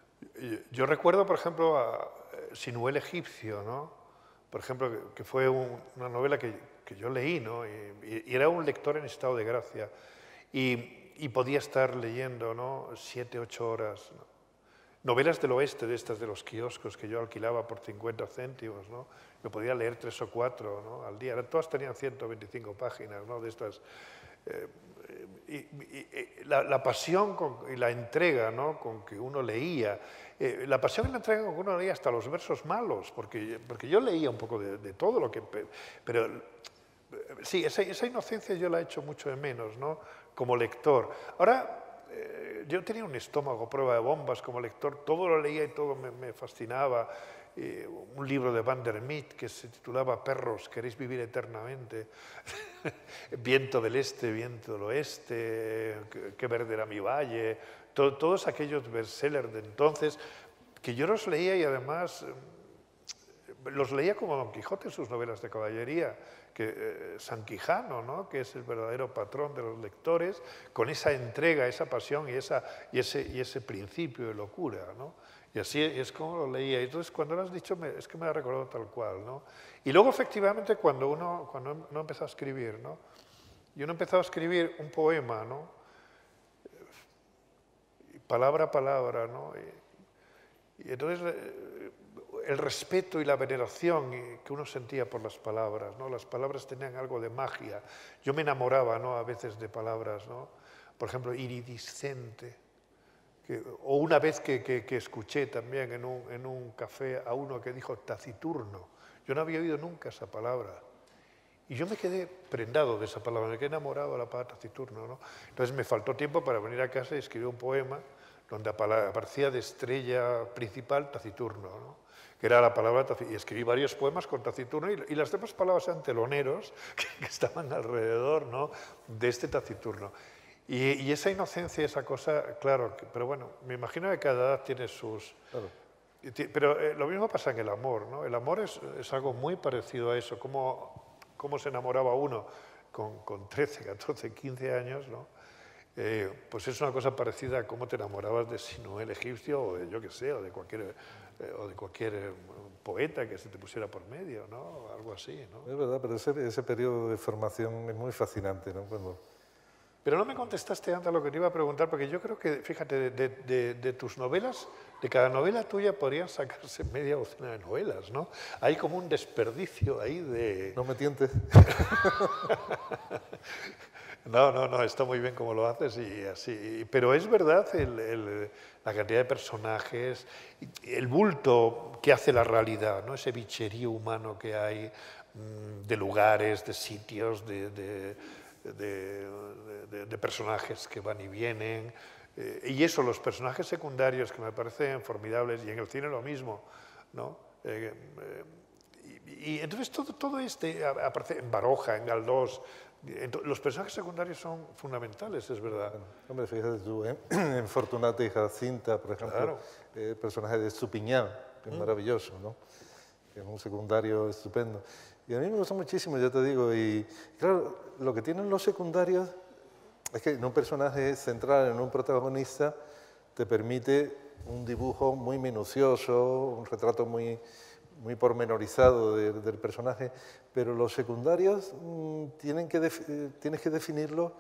Yo recuerdo, por ejemplo, a Sinuel egipcio, ¿no? Por ejemplo, que fue un, una novela que, que yo leí, ¿no? Y, y era un lector en estado de gracia. Y, y podía estar leyendo, ¿no? Siete, ocho horas. ¿no? Novelas del oeste, de estas de los kioscos que yo alquilaba por cincuenta céntimos, ¿no? Yo podía leer tres o cuatro, ¿no? Al día. Todas tenían ciento veinticinco páginas, ¿no? De estas... Eh, y, y, y la, la pasión con, y la entrega, ¿no? Con que uno leía, eh, la pasión y la entrega con que uno leía hasta los versos malos, porque, porque yo leía un poco de, de todo lo que... Pero sí, esa, esa inocencia yo la he hecho mucho de menos, ¿no? Como lector. Ahora, eh, yo tenía un estómago prueba de bombas como lector, todo lo leía y todo me, me fascinaba. Eh, un libro de Van der Meat que se titulaba Perros, queréis vivir eternamente. Viento del este, viento del oeste, qué verde era mi valle, todo, todos aquellos bestsellers de entonces que yo los leía y además eh, los leía como Don Quijote en sus novelas de caballería, que eh, San Quijano, ¿no? Que es el verdadero patrón de los lectores, con esa entrega, esa pasión y, esa, y, ese, y ese principio de locura, ¿no? Y así es como lo leía. Y entonces, cuando lo has dicho, me, es que me ha recordado tal cual, ¿no? Y luego, efectivamente, cuando uno, cuando uno empezó a escribir, ¿no? Y uno empezó a escribir un poema, ¿no? Palabra a palabra, ¿no? Y, y entonces, el respeto y la veneración que uno sentía por las palabras, ¿no? Las palabras tenían algo de magia. Yo me enamoraba, ¿no? A veces de palabras, ¿no? Por ejemplo, iridiscente. Que, o una vez que, que, que escuché también en un, en un café a uno que dijo taciturno. Yo no había oído nunca esa palabra. Y yo me quedé prendado de esa palabra, me quedé enamorado de la palabra taciturno, ¿no? Entonces me faltó tiempo para venir a casa y escribir un poema donde aparecía de estrella principal taciturno, ¿no? Que era la palabra taciturno. Y escribí varios poemas con taciturno y, y las demás palabras eran teloneros que, que estaban alrededor, ¿no? De este taciturno. Y, y esa inocencia, esa cosa, claro, pero bueno, me imagino que cada edad tiene sus, claro. Pero eh, lo mismo pasa en el amor, ¿no? El amor es, es algo muy parecido a eso. Cómo, cómo se enamoraba uno con, con trece, catorce, quince años, ¿no? Eh, pues es una cosa parecida a cómo te enamorabas de Sinué el egipcio o de yo que sé, o de cualquier, eh, o de cualquier eh, poeta que se te pusiera por medio, ¿no? Algo así, ¿no? Es verdad, pero ese, ese periodo de formación es muy fascinante, ¿no? Cuando... Pero no me contestaste antes lo que te iba a preguntar, porque yo creo que, fíjate, de, de, de tus novelas, de cada novela tuya podrían sacarse media docena de novelas, ¿no? Hay como un desperdicio ahí de... No me tientes. No, no, no, está muy bien como lo haces y así. Pero es verdad el, el, la cantidad de personajes, el bulto que hace la realidad, ¿no? Ese bicherío humano que hay de lugares, de sitios, de... de De, de, de personajes que van y vienen, eh, y eso, los personajes secundarios que me parecen formidables, y en el cine lo mismo, ¿no? Eh, eh, y, y entonces todo, todo este, aparece en Baroja, en Galdós, los personajes secundarios son fundamentales, es verdad. Bueno, hombre, fíjate tú, ¿eh? En Fortunata y Jacinta, por ejemplo, Claro. eh, el personaje de Estupiñán, que es mm. maravilloso, ¿no? Que es un secundario estupendo. Y a mí me gusta muchísimo, ya te digo, y claro, lo que tienen los secundarios es que en un personaje central, en un protagonista, te permite un dibujo muy minucioso, un retrato muy, muy pormenorizado de, del personaje, pero los secundarios mmm, tienen que tienes que definirlos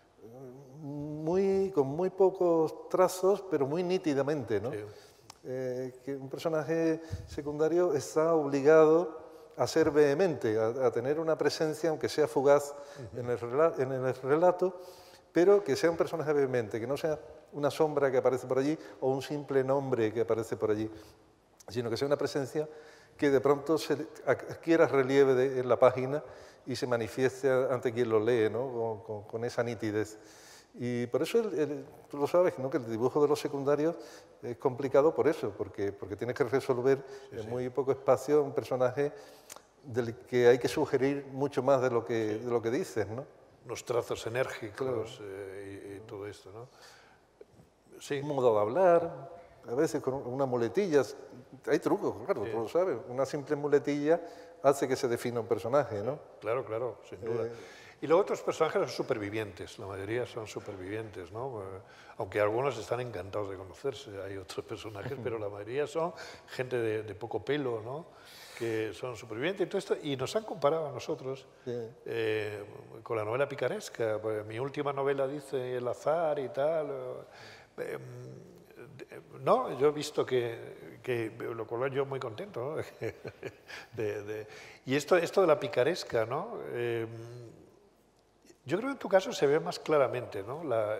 muy, con muy pocos trazos, pero muy nítidamente, ¿no? Sí. Eh, que un personaje secundario está obligado a ser vehemente, a, a tener una presencia, aunque sea fugaz, uh-huh. en, el relato, en el relato, pero que sea un personaje vehemente, que no sea una sombra que aparece por allí o un simple nombre que aparece por allí, sino que sea una presencia que de pronto se adquiera relieve de, en la página y se manifieste ante quien lo lee, ¿no? con, con, con esa nitidez. Y por eso, el, el, tú lo sabes, ¿no? Que el dibujo de los secundarios es complicado por eso, porque, porque tienes que resolver sí, en sí. muy poco espacio un personaje del que hay que sugerir mucho más de lo que, sí. de lo que dices, ¿no? Los trazos enérgicos claro. eh, y, y todo esto, ¿no? Sí. Un modo de hablar, a veces con una muletilla, hay trucos, claro, sí. tú lo sabes, una simple muletilla hace que se defina un personaje, ¿no? Claro, claro, sin duda. Eh, Y luego otros personajes son supervivientes, la mayoría son supervivientes, ¿no? Aunque algunos están encantados de conocerse, hay otros personajes, pero la mayoría son gente de, de poco pelo, ¿no? Que son supervivientes y todo esto, y nos han comparado a nosotros sí. eh, con la novela picaresca. Pues mi última novela dice El azar y tal. Eh, no, yo he visto que, que lo cual yo muy contento, ¿no? de, de, y esto, esto de la picaresca, ¿no? Eh, Yo creo que en tu caso se ve más claramente, ¿no? La,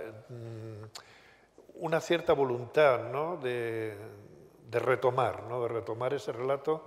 una cierta voluntad, ¿no? de, de retomar, ¿no? de retomar ese relato.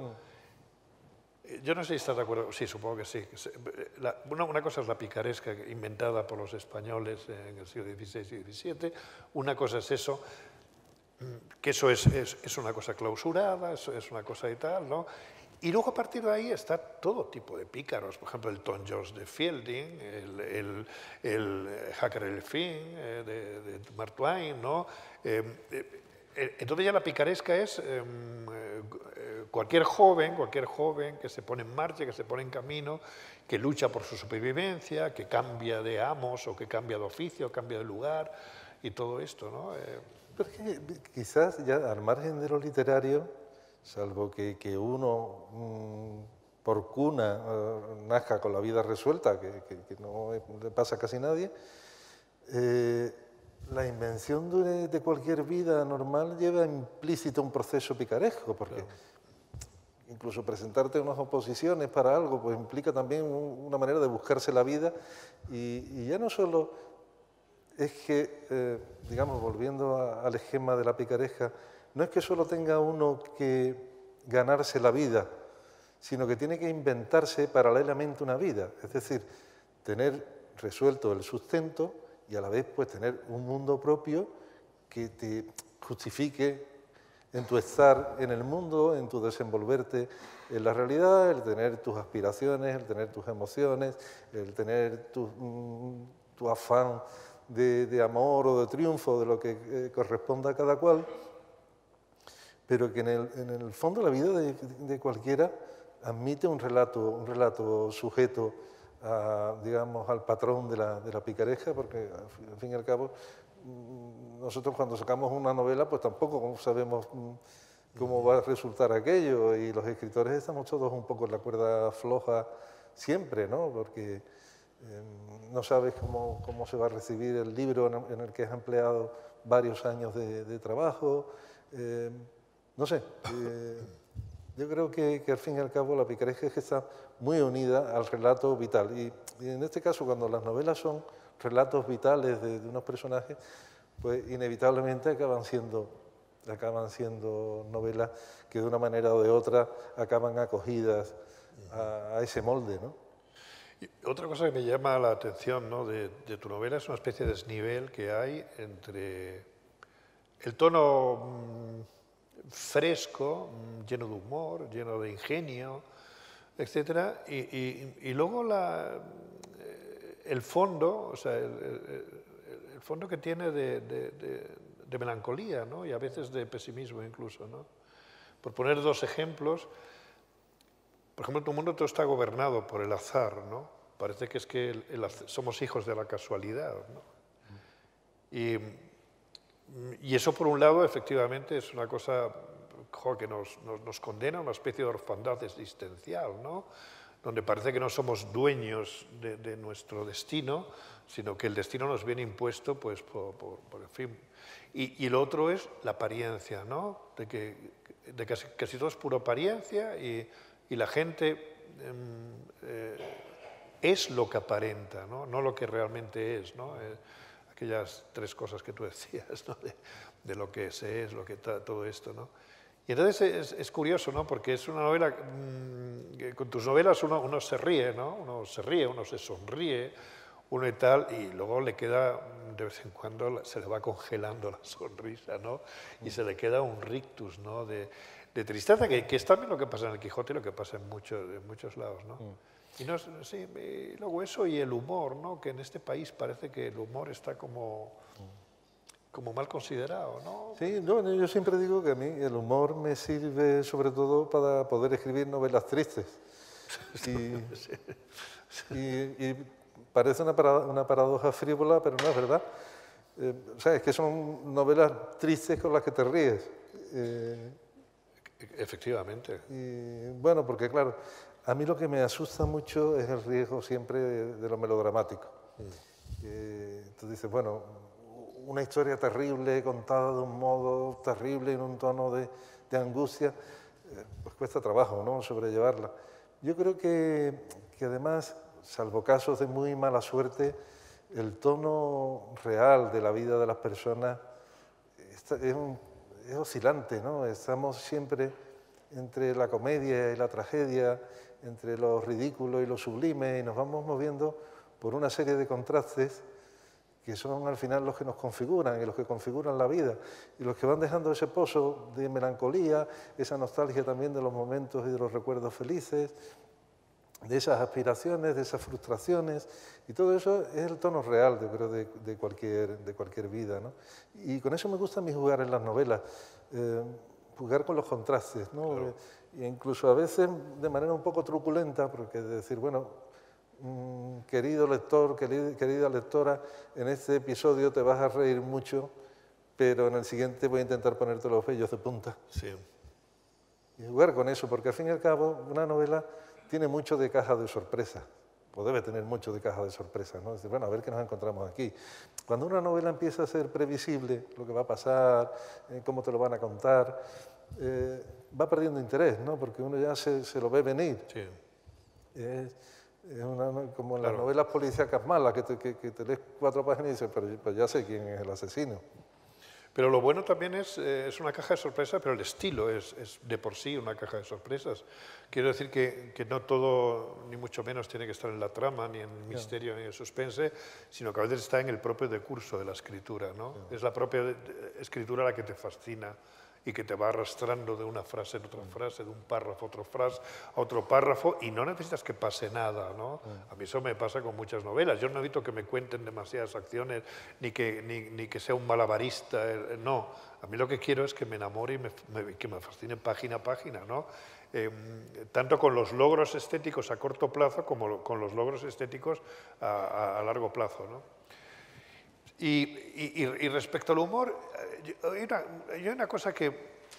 Mm. Yo no sé si estás de acuerdo, sí, supongo que sí. La, una, una cosa es la picaresca inventada por los españoles en el siglo dieciséis y diecisiete, una cosa es eso, que eso es, es, es una cosa clausurada, eso es una cosa y tal, ¿no? Y luego a partir de ahí está todo tipo de pícaros, por ejemplo el Tom Jones de Fielding, el, el, el Huckleberry Finn de, de Mark Twain, ¿no? Eh, eh, entonces ya la picaresca es eh, cualquier joven, cualquier joven que se pone en marcha, que se pone en camino, que lucha por su supervivencia, que cambia de amos o que cambia de oficio, cambia de lugar y todo esto, ¿no? Eh, Pero es que quizás ya al margen de lo literario, salvo que, que uno mmm, por cuna uh, nazca con la vida resuelta, que, que, que no le pasa a casi nadie, eh, la invención de, de cualquier vida normal lleva implícito un proceso picaresco, porque claro. incluso presentarte unas oposiciones para algo pues implica también una manera de buscarse la vida, y, y ya no solo es que, eh, digamos, volviendo a, al esquema de la picaresca, no es que solo tenga uno que ganarse la vida, sino que tiene que inventarse paralelamente una vida, es decir, tener resuelto el sustento y a la vez pues tener un mundo propio que te justifique en tu estar en el mundo, en tu desenvolverte en la realidad, el tener tus aspiraciones, el tener tus emociones, el tener tu, tu afán de, de amor o de triunfo, de lo que eh, corresponda a cada cual. pero que en el, en el fondo la vida de, de cualquiera admite un relato, un relato sujeto a, digamos, al patrón de la, de la picaresca, porque al fin y al cabo nosotros cuando sacamos una novela pues tampoco sabemos cómo va a resultar aquello, y los escritores estamos todos un poco en la cuerda floja siempre, ¿no? Porque eh, no sabes cómo, cómo se va a recibir el libro en, en el que has empleado varios años de, de trabajo. Eh, no sé, eh, yo creo que, que al fin y al cabo la picaresca es que está muy unida al relato vital. Y, y en este caso, cuando las novelas son relatos vitales de, de unos personajes, pues inevitablemente acaban siendo, acaban siendo novelas que de una manera o de otra acaban acogidas a, a ese molde, ¿no? Y otra cosa que me llama la atención, ¿no?, de, de tu novela es una especie de desnivel que hay entre el tono mmm, fresco, mmm, lleno de humor, lleno de ingenio, etcétera, y, y, y luego la, el fondo, o sea, el, el, el fondo que tiene de, de, de, de melancolía, ¿no?, y a veces de pesimismo incluso, ¿no? Por poner dos ejemplos, por ejemplo, tu mundo todo está gobernado por el azar, ¿no? Parece que es que el, el, somos hijos de la casualidad, ¿no? Y, y eso, por un lado, efectivamente, es una cosa jo, que nos, nos, nos condena a una especie de orfandad existencial, ¿no?, donde parece que no somos dueños de, de nuestro destino, sino que el destino nos viene impuesto, pues, por, por, por en fin. Y, y lo otro es la apariencia, ¿no?, de que, de que casi, casi todo es pura apariencia y, y la gente eh, es lo que aparenta, ¿no?, no lo que realmente es, ¿no? Eh, aquellas tres cosas que tú decías, ¿no?, de, de lo que se es, lo que está, todo esto, ¿no? Y entonces es, es curioso, ¿no?, porque es una novela, mmm, con tus novelas uno, uno se ríe, ¿no?, uno se ríe, uno se sonríe, uno y tal, y luego le queda, de vez en cuando se le va congelando la sonrisa, ¿no?, y se le queda un rictus, ¿no?, de, de tristeza, que, que es también lo que pasa en el Quijote y lo que pasa en muchos, en muchos lados, ¿no? Mm. Y, no, sí, y luego eso y el humor, ¿no?, que en este país parece que el humor está como... como mal considerado, ¿no? Sí, no, yo siempre digo que a mí el humor me sirve sobre todo para poder escribir novelas tristes. Y, y, y parece una, parado, una paradoja frívola, pero no es verdad. Eh, o sea, es que son novelas tristes con las que te ríes. Eh, Efectivamente. Y bueno, porque claro, a mí lo que me asusta mucho es el riesgo siempre de, de lo melodramático. Mm. Eh, entonces dices, bueno, una historia terrible contada de un modo terrible en un tono de, de angustia, eh, pues cuesta trabajo, ¿no?, sobrellevarla. Yo creo que, que además, salvo casos de muy mala suerte, el tono real de la vida de las personas está, es, un, es oscilante, ¿no? Estamos siempre entre la comedia y la tragedia, entre lo ridículo y lo sublime, y nos vamos moviendo por una serie de contrastes que son al final los que nos configuran y los que configuran la vida y los que van dejando ese pozo de melancolía, esa nostalgia también de los momentos y de los recuerdos felices, de esas aspiraciones, de esas frustraciones, y todo eso es el tono real, yo creo, de, de, cualquier, de cualquier vida, ¿no? Y con eso me gusta a mí jugar en las novelas, eh, jugar con los contrastes, ¿no? Claro. E incluso a veces de manera un poco truculenta, porque decir, bueno, Mm, querido lector, querida, querida lectora, en este episodio te vas a reír mucho, pero en el siguiente voy a intentar ponerte los vellos de punta. Sí. Y jugar con eso, porque al fin y al cabo una novela tiene mucho de caja de sorpresa, o debe tener mucho de caja de sorpresa, ¿no? Decir, bueno, a ver qué nos encontramos aquí. Cuando una novela empieza a ser previsible, lo que va a pasar, eh, cómo te lo van a contar, eh, va perdiendo interés, ¿no? Porque uno ya se, se lo ve venir. Sí. Eh, Es una, como en claro. las novelas policíacas malas, que te, que, que te lees cuatro páginas y dices, pero pues ya sé quién es el asesino. Pero lo bueno también es, eh, es una caja de sorpresas, pero el estilo es, es de por sí una caja de sorpresas. Quiero decir que, que no todo, ni mucho menos, tiene que estar en la trama, ni en el misterio, ni en el suspense, sino que a veces está en el propio decurso de la escritura, ¿no? Es la propia escritura la que te fascina y que te va arrastrando de una frase en otra frase, de un párrafo a otro frase, a otro párrafo, y no necesitas que pase nada, ¿no? A mí eso me pasa con muchas novelas. Yo no necesito que me cuenten demasiadas acciones, ni que, ni, ni que sea un malabarista, no. A mí lo que quiero es que me enamore y me, me, que me fascine página a página, ¿no? Eh, tanto con los logros estéticos a corto plazo como con los logros estéticos a, a, a largo plazo, ¿no? Y, y, y respecto al humor, hay una, hay una cosa que,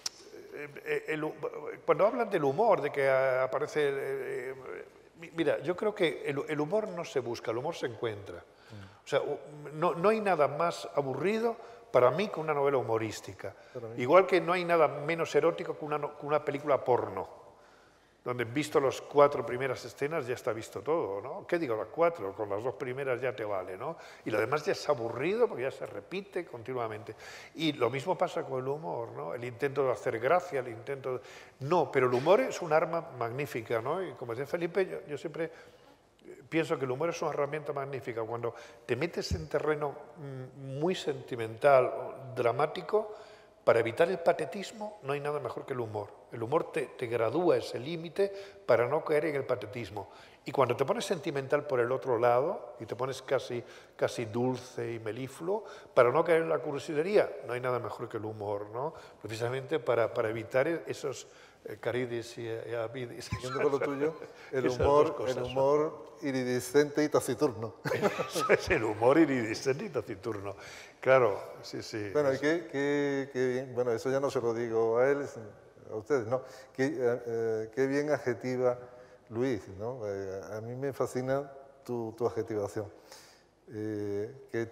el, cuando hablan del humor, de que aparece... Eh, mira, yo creo que el, el humor no se busca, el humor se encuentra. O sea, no, no hay nada más aburrido para mí que una novela humorística. Igual que no hay nada menos erótico que una, que una película porno, donde visto las cuatro primeras escenas ya está visto todo, ¿no? ¿Qué digo las cuatro? Con las dos primeras ya te vale, ¿no? Y lo demás ya es aburrido porque ya se repite continuamente. Y lo mismo pasa con el humor, ¿no? El intento de hacer gracia, el intento de... No, pero el humor es un arma magnífica, ¿no? Y como decía Felipe, yo, yo siempre pienso que el humor es una herramienta magnífica. Cuando te metes en terreno muy sentimental, dramático, para evitar el patetismo no hay nada mejor que el humor. El humor te, te gradúa ese límite para no caer en el patetismo. Y cuando te pones sentimental por el otro lado y te pones casi, casi dulce y melifluo, para no caer en la cursilería, no hay nada mejor que el humor, ¿no? Precisamente para, para evitar esos eh, caridis y, y avidis. Siguiendo con lo tuyo, el humor, cosas, el humor iridiscente y taciturno. Es el humor iridiscente y taciturno. Claro, sí, sí. Bueno, y qué, qué, qué bien, bueno, eso ya no se lo digo a él, a ustedes, ¿no? Qué, eh, qué bien adjetiva Luis, ¿no? Eh, a mí me fascina tu, tu adjetivación. Eh, que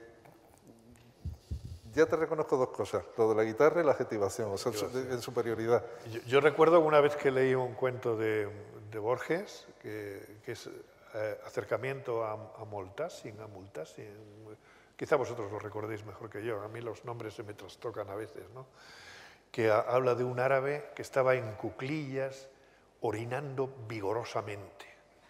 ya te reconozco dos cosas, lo de la guitarra y la adjetivación, o sea, en superioridad. Yo, yo recuerdo una vez que leí un cuento de, de Borges, que, que es eh, Acercamiento a, a Moltassin, a Multassin. Quizá vosotros lo recordéis mejor que yo, a mí los nombres se me trastocan a veces, ¿no? Que a, habla de un árabe que estaba en cuclillas orinando vigorosamente.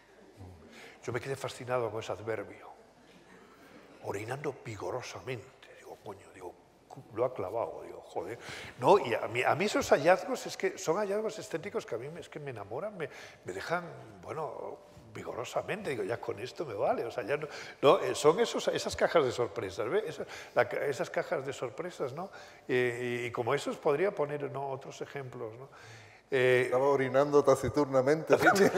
Yo me quedé fascinado con ese adverbio, orinando vigorosamente. Digo, coño, digo, lo ha clavado, digo, joder. No, y a mí, a mí esos hallazgos es que son hallazgos estéticos que a mí me, es que me enamoran, me, me dejan, bueno, vigorosamente, digo, ya con esto me vale, o sea, ya no, no son esos, esas cajas de sorpresas, ¿ves? Esas, la, esas cajas de sorpresas, ¿no? Y, y como esos podría poner, ¿no?, otros ejemplos, ¿no? Eh, Estaba orinando taciturnamente,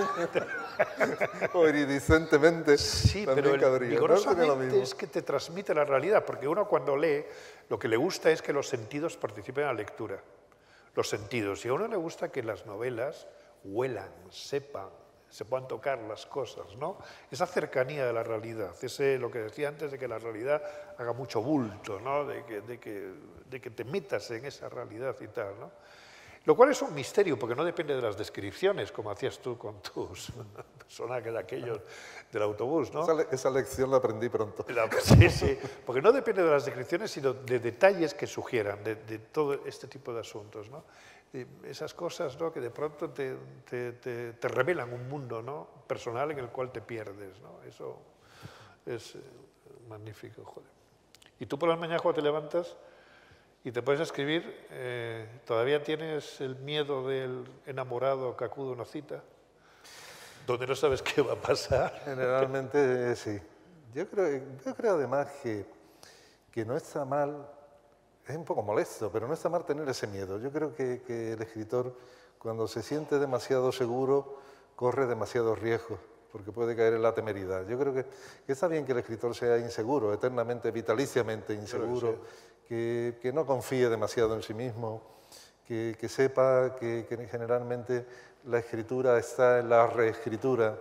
o iridicentemente. Sí, pero el cabría, vigorosamente ¿no? Es que te transmite la realidad, porque uno cuando lee, lo que le gusta es que los sentidos participen en la lectura, los sentidos, y a uno le gusta que las novelas huelan, sepan, se puedan tocar las cosas, ¿no? Esa cercanía de la realidad, ese, lo que decía antes de que la realidad haga mucho bulto, ¿no? De que, de que, de que te metas en esa realidad y tal, ¿no? Lo cual es un misterio, porque no depende de las descripciones, como hacías tú con tus personajes aquellos del autobús, ¿no? Esa, le esa lección la aprendí pronto. La, sí, sí, porque no depende de las descripciones, sino de detalles que sugieran, de, de todo este tipo de asuntos, ¿no? Y esas cosas, ¿no?, que de pronto te, te, te, te revelan un mundo, ¿no?, personal en el cual te pierdes, ¿no? Eso es eh, magnífico, joder. Y tú por las mañanas cuando te levantas y te puedes escribir, eh, ¿todavía tienes el miedo del enamorado que acude a una cita? Donde no sabes qué va a pasar. Generalmente sí. Yo creo, yo creo además que, que no está mal, es un poco molesto, pero no está mal tener ese miedo. Yo creo que, que el escritor, cuando se siente demasiado seguro, corre demasiados riesgos, porque puede caer en la temeridad. Yo creo que, que está bien que el escritor sea inseguro, eternamente, vitaliciamente inseguro, que, que no confíe demasiado en sí mismo, que, que sepa que, que generalmente la escritura está en la reescritura.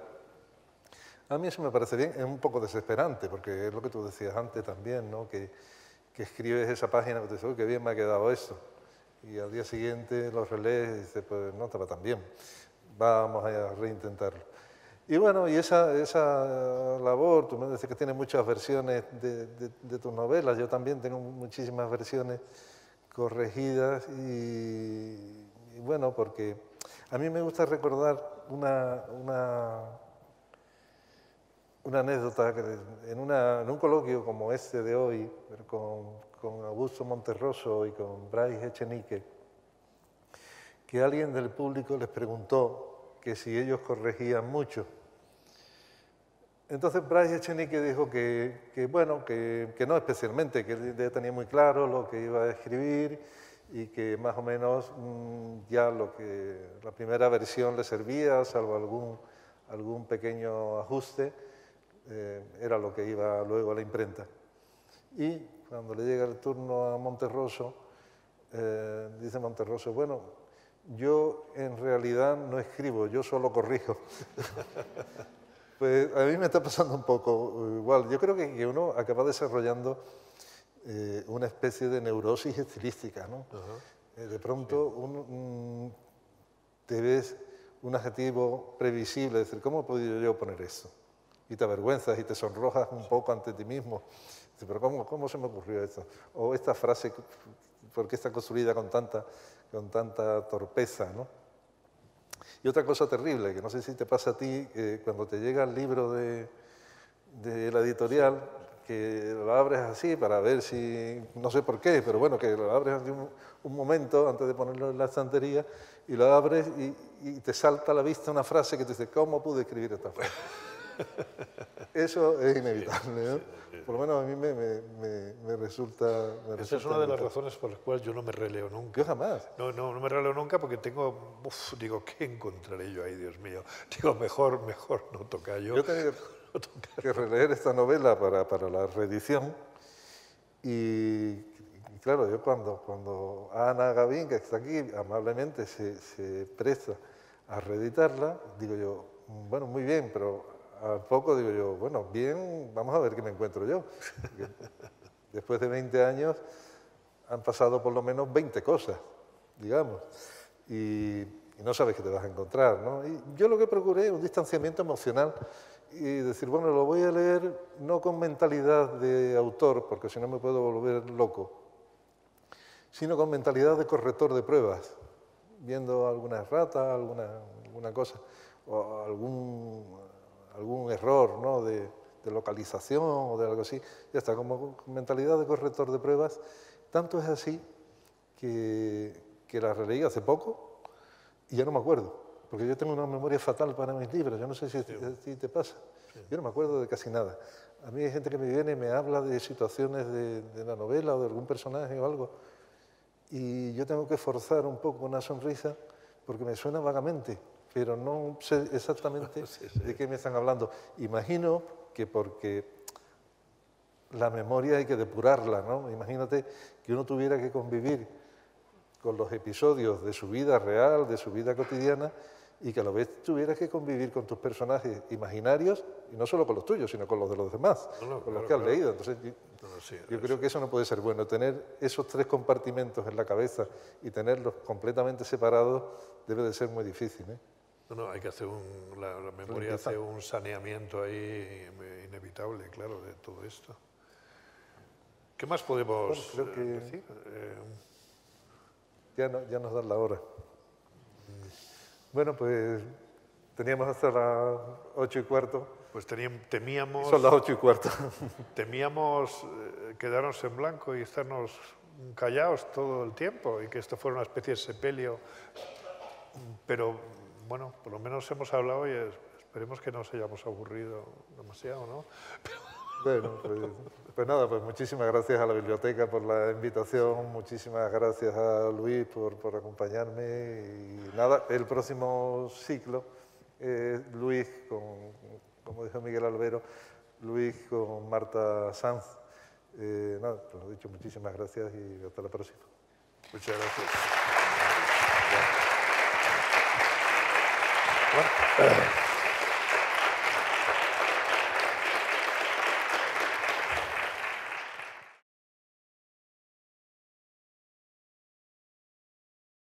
A mí eso me parece bien, es un poco desesperante, porque es lo que tú decías antes también, ¿no? Que, que escribes esa página y te dices, uy, qué bien me ha quedado esto. Y al día siguiente lo relees y dices, pues no estaba tan bien, vamos a reintentarlo. Y bueno, y esa, esa labor, tú me dices que tienes muchas versiones de, de, de tus novelas, yo también tengo muchísimas versiones corregidas y, y bueno, porque a mí me gusta recordar una, una, una anécdota que en, una, en un coloquio como este de hoy, con, con Augusto Monterroso y con Bryce Echenique, que alguien del público les preguntó que si ellos corregían mucho. Entonces Bryce Echenique dijo que, que bueno, que, que no especialmente, que él ya tenía muy claro lo que iba a escribir y que más o menos mmm, ya lo que la primera versión le servía, salvo algún, algún pequeño ajuste, eh, era lo que iba luego a la imprenta. Y cuando le llega el turno a Monterroso, eh, dice Monterroso, bueno, yo en realidad no escribo, yo solo corrijo. Pues a mí me está pasando un poco igual. Yo creo que, que uno acaba desarrollando eh, una especie de neurosis estilística, ¿no? Uh-huh. eh, de pronto uno, mm, te ves un adjetivo previsible, es decir, ¿cómo he podido yo poner esto? Y te avergüenzas y te sonrojas un poco ante ti mismo. Dices, pero ¿cómo, cómo se me ocurrió esto? O esta frase, ¿por qué está construida con tanta, con tanta torpeza, ¿no? Y otra cosa terrible, que no sé si te pasa a ti, eh, cuando te llega el libro de, de la editorial, que lo abres así para ver si, no sé por qué, pero bueno, que lo abres un, un momento antes de ponerlo en la estantería, y lo abres y, y te salta a la vista una frase que te dice, ¿cómo pude escribir esta frase? Eso es inevitable, ¿no? Por lo menos a mí me, me, me, me resulta... Me Esa resulta es una de las inevitable. razones por las cuales yo no me releo nunca. Yo jamás. No, no, no me releo nunca porque tengo... Uf, digo, ¿qué encontraré yo ahí, Dios mío? Digo, mejor, mejor no tocar yo. Yo tenía que, que releer esta novela para, para la reedición y, y claro, yo cuando, cuando Ana Gavín, que está aquí, amablemente se, se presta a reeditarla, digo yo, bueno, muy bien, pero... Al poco digo yo, bueno, bien, vamos a ver qué me encuentro yo. Después de veinte años han pasado por lo menos veinte cosas, digamos, y, y no sabes qué te vas a encontrar, ¿no? Y yo lo que procuré es un distanciamiento emocional y decir, bueno, lo voy a leer no con mentalidad de autor, porque si no me puedo volver loco, sino con mentalidad de corrector de pruebas, viendo alguna errata, alguna, alguna cosa, o algún... algún error, ¿no? de, de localización o de algo así, ya está, como mentalidad de corrector de pruebas. Tanto es así que, que la releí hace poco y ya no me acuerdo, porque yo tengo una memoria fatal para mis libros, yo no sé si a ti te pasa, yo no me acuerdo de casi nada. A mí hay gente que me viene y me habla de situaciones de, de la novela o de algún personaje o algo, y yo tengo que forzar un poco una sonrisa porque me suena vagamente, pero no sé exactamente sí, sí. de qué me están hablando. Imagino que porque la memoria hay que depurarla, ¿no? Imagínate que uno tuviera que convivir con los episodios de su vida real, de su vida cotidiana, y que a la vez tuvieras que convivir con tus personajes imaginarios, y no solo con los tuyos, sino con los de los demás, no, no, con claro, los que has claro. leído. Entonces, yo, no, sí, yo creo que eso no puede ser bueno. Tener esos tres compartimentos en la cabeza y tenerlos completamente separados debe de ser muy difícil, ¿eh? No, no, hay que hacer un, la, la memoria hace un saneamiento ahí inevitable, claro, de todo esto. ¿Qué más podemos bueno, creo que decir? Eh, ya, no, ya nos dan la hora. Mm. Bueno, pues teníamos hasta las ocho y cuarto. Pues teníamos, temíamos... Son las ocho y cuarto. Temíamos eh, quedarnos en blanco y estarnos callados todo el tiempo y que esto fuera una especie de sepelio, pero... Bueno, por lo menos hemos hablado y esperemos que no nos hayamos aburrido demasiado, ¿no? Bueno, pues, pues nada, pues muchísimas gracias a la biblioteca por la invitación, muchísimas gracias a Luis por, por acompañarme y nada, el próximo ciclo es Luis con, como dijo Miguel Albero, Luis con Marta Sanz. Eh, nada, pues lo dicho, muchísimas gracias y hasta la próxima. Muchas gracias. Bueno.